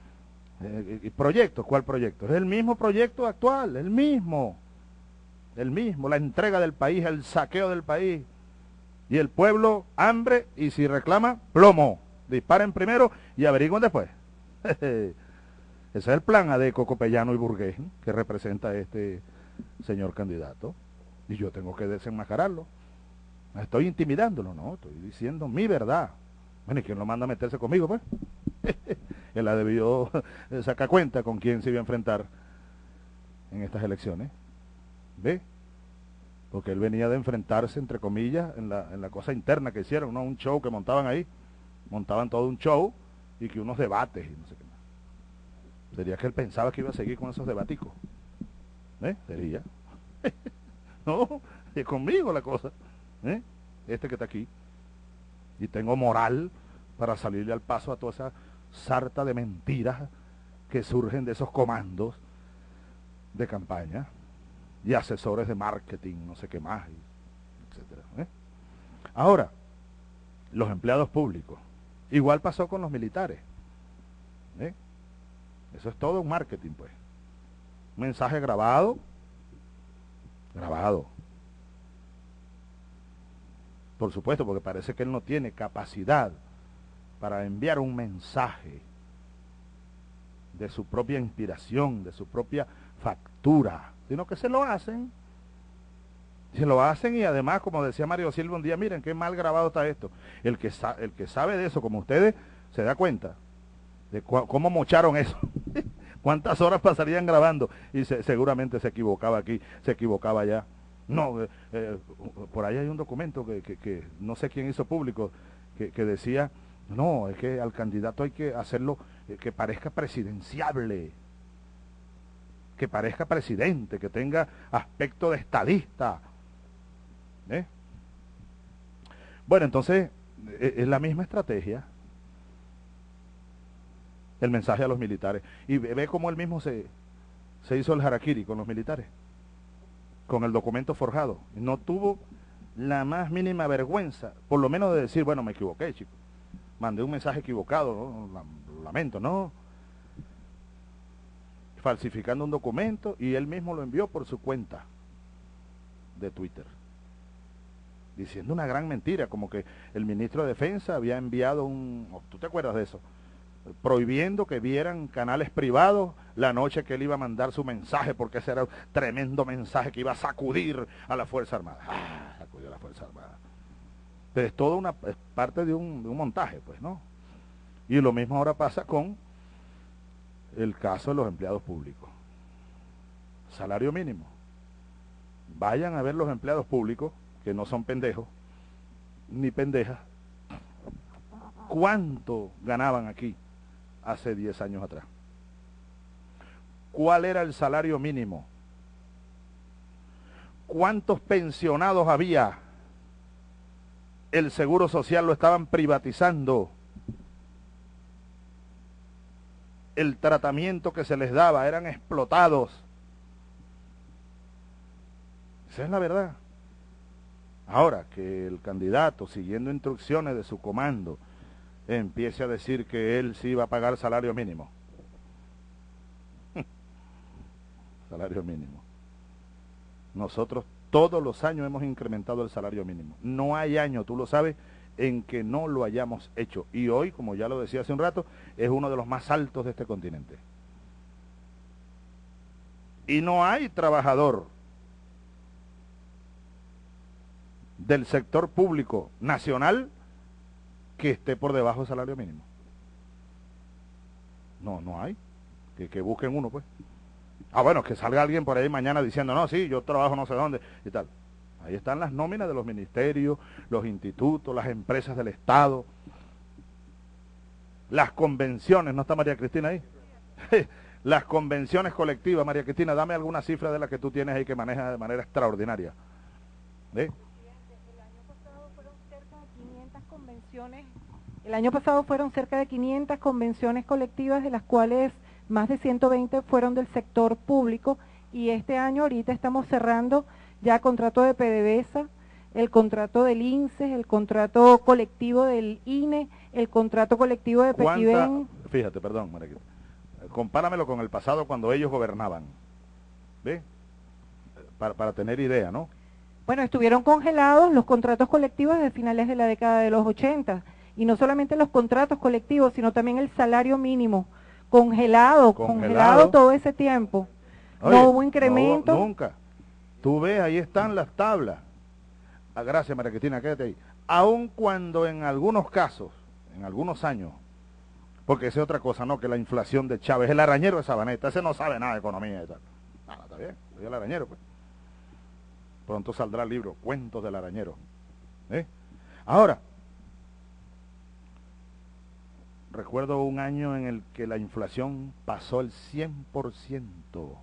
Eh, ¿Proyecto? ¿Cuál proyecto? Es el mismo proyecto actual, el mismo. El mismo, la entrega del país, el saqueo del país. Y el pueblo, hambre, y si reclama, plomo. Disparen primero y averigüen después. Ese es el plan adeco, copellano y burgués, ¿eh? Que representa este señor candidato. Y yo tengo que desenmascararlo. No estoy intimidándolo, no, estoy diciendo mi verdad. Bueno, ¿y quién lo manda a meterse conmigo, pues? Él ha debido sacar cuenta con quién se iba a enfrentar en estas elecciones. ¿Ve? Porque él venía de enfrentarse, entre comillas, en la, en la cosa interna que hicieron, ¿no? Un show que montaban ahí, montaban todo un show y que unos debates y no sé qué más. Sería que él pensaba que iba a seguir con esos debaticos. ¿Eh? Sería. No, es conmigo la cosa. ¿Eh? Este que está aquí. Y tengo moral para salirle al paso a toda esa sarta de mentiras que surgen de esos comandos de campaña y asesores de marketing, no sé qué más, etcétera. ¿Eh? Ahora, los empleados públicos. Igual pasó con los militares. ¿Eh? Eso es todo un marketing, pues. Un mensaje grabado, grabado. Por supuesto, porque parece que él no tiene capacidad para enviar un mensaje de su propia inspiración, de su propia factura, sino que se lo hacen. Se lo hacen y además, como decía Mario Silva un día, miren qué mal grabado está esto. El que, sa el que sabe de eso, como ustedes, se da cuenta de cómo mocharon eso. ¿Cuántas horas pasarían grabando? Y se seguramente se equivocaba aquí, se equivocaba allá. No, eh, eh, por ahí hay un documento que, que, que no sé quién hizo público, que, que decía, no, es que al candidato hay que hacerlo eh, que parezca presidenciable, que parezca presidente, que tenga aspecto de estadista. ¿Eh? Bueno, entonces, eh, es la misma estrategia, el mensaje a los militares. Y ve, ve cómo él mismo se, se hizo el harakiri con los militares, con el documento forjado. No tuvo la más mínima vergüenza, por lo menos de decir, bueno, me equivoqué, chico. Mandé un mensaje equivocado, ¿no? Lamento, ¿no? Falsificando un documento y él mismo lo envió por su cuenta de Twitter. Diciendo una gran mentira, como que el ministro de Defensa había enviado un... ¿Tú te acuerdas de eso? Prohibiendo que vieran canales privados la noche que él iba a mandar su mensaje, porque ese era un tremendo mensaje que iba a sacudir a la Fuerza Armada. Ah, sacudió a la Fuerza Armada. Pero es toda una es parte de un, de un montaje, pues, ¿no? Y lo mismo ahora pasa con el caso de los empleados públicos. Salario mínimo. Vayan a ver los empleados públicos, que no son pendejos, ni pendejas, cuánto ganaban aquí hace diez años atrás. ¿Cuál era el salario mínimo? ¿Cuántos pensionados había? El seguro social lo estaban privatizando. El tratamiento que se les daba, eran explotados. Esa es la verdad. Ahora, que el candidato, siguiendo instrucciones de su comando, empiece a decir que él sí va a pagar salario mínimo. Salario mínimo. Nosotros todos los años hemos incrementado el salario mínimo. No hay año, tú lo sabes, en que no lo hayamos hecho. Y hoy, como ya lo decía hace un rato, es uno de los más altos de este continente. Y no hay trabajador del sector público nacional que esté por debajo del salario mínimo. No, no hay. Que, que busquen uno, pues. Ah, bueno, que salga alguien por ahí mañana diciendo, no, sí, yo trabajo no sé dónde, y tal. Ahí están las nóminas de los ministerios, los institutos, las empresas del Estado, las convenciones, ¿no está María Cristina ahí? Las convenciones colectivas. María Cristina, dame alguna cifra de las que tú tienes ahí que manejas de manera extraordinaria. ¿Ve? El año pasado fueron cerca de quinientas convenciones, el año pasado fueron cerca de quinientas convenciones colectivas, de las cuales más de ciento veinte fueron del sector público, y este año ahorita estamos cerrando ya contrato de PDVSA, el contrato del I N S E, el contrato colectivo del I N E, el contrato colectivo de Petiven. Fíjate, perdón, María, compáramelo con el pasado cuando ellos gobernaban, ¿ve? Para, para tener idea, ¿no? Bueno, estuvieron congelados los contratos colectivos desde finales de la década de los ochenta, y no solamente los contratos colectivos, sino también el salario mínimo, congelado, congelado, congelado todo ese tiempo. Oye, no hubo incremento. No, nunca. Tú ves, ahí están las tablas. Ah, gracias, María Cristina, quédate ahí. Aun cuando en algunos casos, en algunos años, porque esa es otra cosa, ¿no? Que la inflación de Chávez, el arañero de Sabaneta, ese no sabe nada de economía y tal. Ah, está bien, soy el arañero, pues. Pronto saldrá el libro, Cuentos del Arañero. ¿Eh? Ahora, recuerdo un año en el que la inflación pasó el cien por ciento.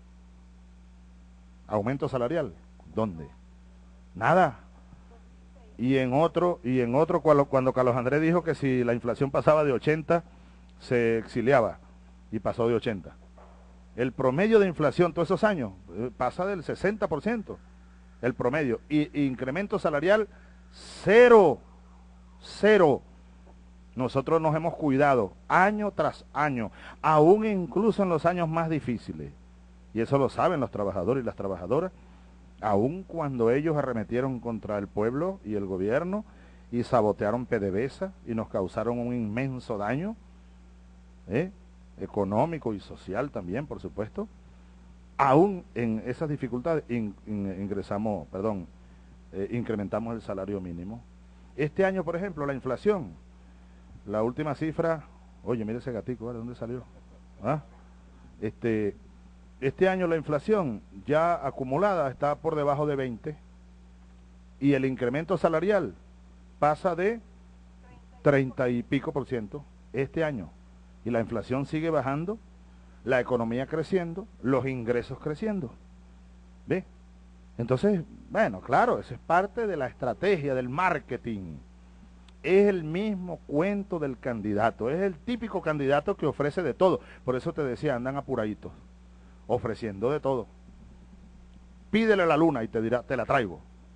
¿Aumento salarial? ¿Dónde? Nada. Y en otro, y en otro cuando, cuando Carlos Andrés dijo que si la inflación pasaba de ochenta, se exiliaba, y pasó de ochenta. El promedio de inflación todos esos años eh, pasa del sesenta por ciento, el promedio, y, y incremento salarial cero, cero. Nosotros nos hemos cuidado año tras año, aún incluso en los años más difíciles, y eso lo saben los trabajadores y las trabajadoras, aún cuando ellos arremetieron contra el pueblo y el gobierno y sabotearon PDVSA y nos causaron un inmenso daño, ¿eh? económico y social también, por supuesto. Aún en esas dificultades in, in, ingresamos, perdón, eh, incrementamos el salario mínimo. Este año, por ejemplo, la inflación, la última cifra, oye, mire ese gatico, ¿vale? ¿Dónde salió? ¿Ah? Este, este año la inflación ya acumulada está por debajo de veinte y el incremento salarial pasa de treinta y pico por ciento este año. Y la inflación sigue bajando, la economía creciendo, los ingresos creciendo. ¿Ve? Entonces, bueno, claro, eso es parte de la estrategia del marketing. Es el mismo cuento del candidato, es el típico candidato que ofrece de todo. Por eso te decía, andan apuraditos, ofreciendo de todo. Pídele la luna y te dirá, te la traigo.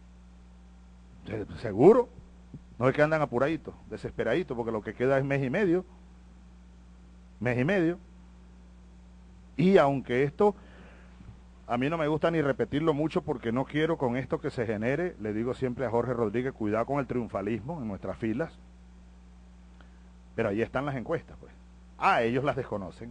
¿Seguro? No es que andan apuraditos, desesperaditos, porque lo que queda es mes y medio. Mes y medio. Y aunque esto, a mí no me gusta ni repetirlo mucho porque no quiero con esto que se genere, le digo siempre a Jorge Rodríguez, cuidado con el triunfalismo en nuestras filas. Pero ahí están las encuestas, pues. Ah, ellos las desconocen.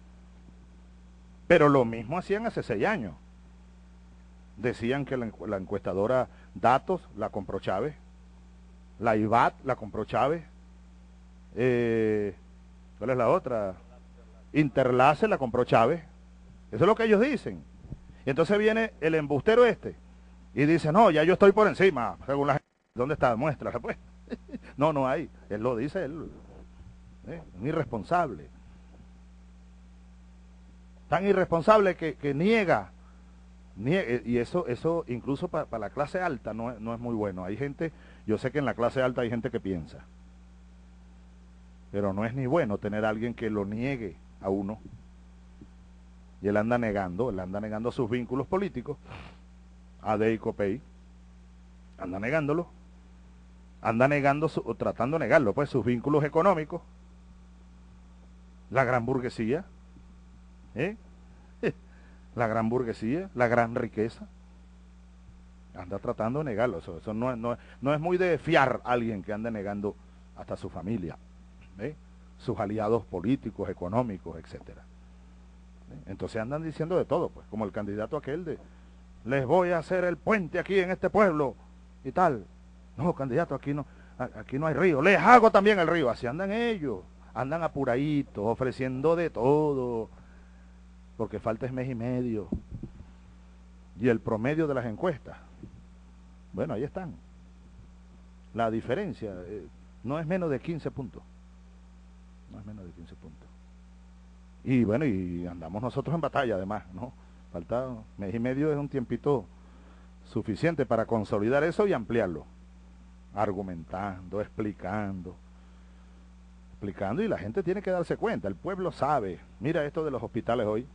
Pero lo mismo hacían hace seis años. Decían que la, la encuestadora Datos la compró Chávez, la I B A T la compró Chávez, eh, ¿cuál es la otra? Interlace la compró Chávez. Eso es lo que ellos dicen. Y entonces viene el embustero este y dice, no, ya yo estoy por encima, según la gente. ¿Dónde está? Muéstrala, pues. No, no hay. Él lo dice, él. ¿Eh? Un irresponsable. Tan irresponsable que, que niega. niega. Y eso eso incluso para pa la clase alta no, no es muy bueno. Hay gente, yo sé que en la clase alta hay gente que piensa. Pero no es ni bueno tener a alguien que lo niegue a uno. Y él anda negando, él anda negando sus vínculos políticos, A D y COPEI, anda negándolo, anda negando, su, o tratando de negarlo, pues sus vínculos económicos, la gran burguesía, ¿eh? la gran burguesía, la gran riqueza, anda tratando de negarlo. Eso, eso no, no, no es muy de fiar a alguien que ande negando hasta su familia, ¿eh? sus aliados políticos, económicos, etcétera. Entonces andan diciendo de todo, pues, como el candidato aquel de, les voy a hacer el puente aquí en este pueblo, y tal. No, candidato, aquí no, aquí no hay río, les hago también el río. Así andan ellos, andan apuraditos, ofreciendo de todo, porque falta es mes y medio. Y el promedio de las encuestas, bueno, ahí están. La diferencia eh, no es menos de quince puntos. No es menos de quince puntos. Y bueno, y andamos nosotros en batalla además, ¿no? Falta mes y medio, es un tiempito suficiente para consolidar eso y ampliarlo. Argumentando, explicando, explicando, y la gente tiene que darse cuenta, el pueblo sabe. Mira esto de los hospitales hoy.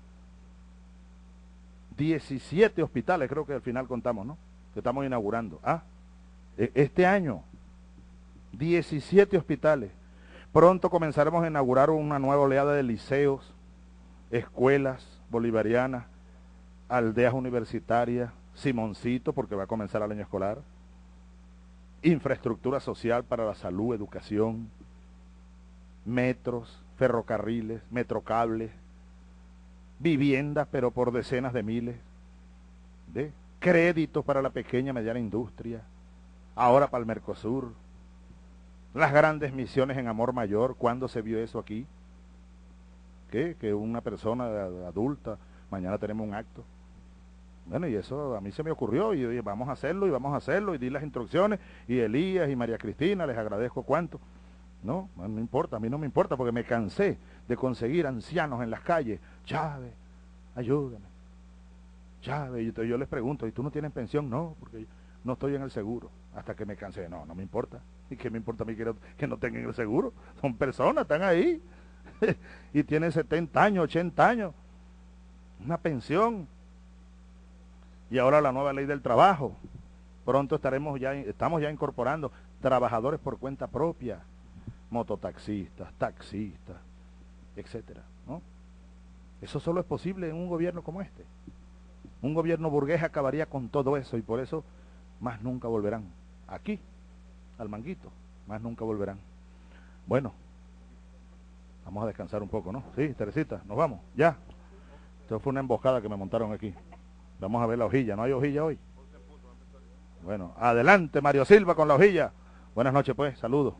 diecisiete hospitales creo que al final contamos, ¿no? Que estamos inaugurando. Ah, este año, diecisiete hospitales. Pronto comenzaremos a inaugurar una nueva oleada de liceos, escuelas bolivarianas, aldeas universitarias, Simoncito, porque va a comenzar el año escolar, infraestructura social para la salud, educación, metros, ferrocarriles, metrocables, viviendas, pero por decenas de miles, de créditos para la pequeña y mediana industria, ahora para el Mercosur, las grandes misiones en Amor Mayor. ¿Cuándo se vio eso aquí? ¿Qué? Que una persona adulta, mañana tenemos un acto, Bueno, y eso a mí se me ocurrió, y yo dije, vamos a hacerlo, y vamos a hacerlo, y di las instrucciones, y Elías y María Cristina, les agradezco cuánto. No, no me importa, a mí no me importa, porque me cansé de conseguir ancianos en las calles. Chávez, ayúdame. Chávez, y yo, yo les pregunto, ¿y tú no tienes pensión? No, porque no estoy en el seguro. Hasta que me cansé, no, no me importa. ¿Y qué me importa a mí que no, que no tengan el seguro? Son personas, están ahí. Y tienen setenta años, ochenta años. Una pensión. Y ahora la nueva ley del trabajo. Pronto estaremos ya, estamos ya incorporando trabajadores por cuenta propia, mototaxistas, taxistas, etcétera, ¿no? Eso solo es posible en un gobierno como este. Un gobierno burgués acabaría con todo eso, y por eso más nunca volverán. Aquí, al Manguito, más nunca volverán. Bueno, vamos a descansar un poco, ¿no? Sí, Teresita, nos vamos, ya. Esto fue una emboscada que me montaron aquí. Vamos a ver la hojilla, ¿no hay hojilla hoy? Bueno, adelante Mario Silva con la hojilla. Buenas noches pues, saludos.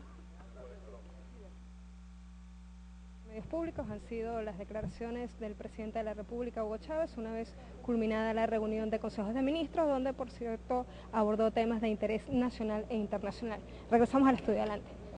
Medios públicos han sido las declaraciones del presidente de la República, Hugo Chávez, una vez culminada la reunión de consejos de ministros, donde por cierto abordó temas de interés nacional e internacional. Regresamos al estudio, adelante.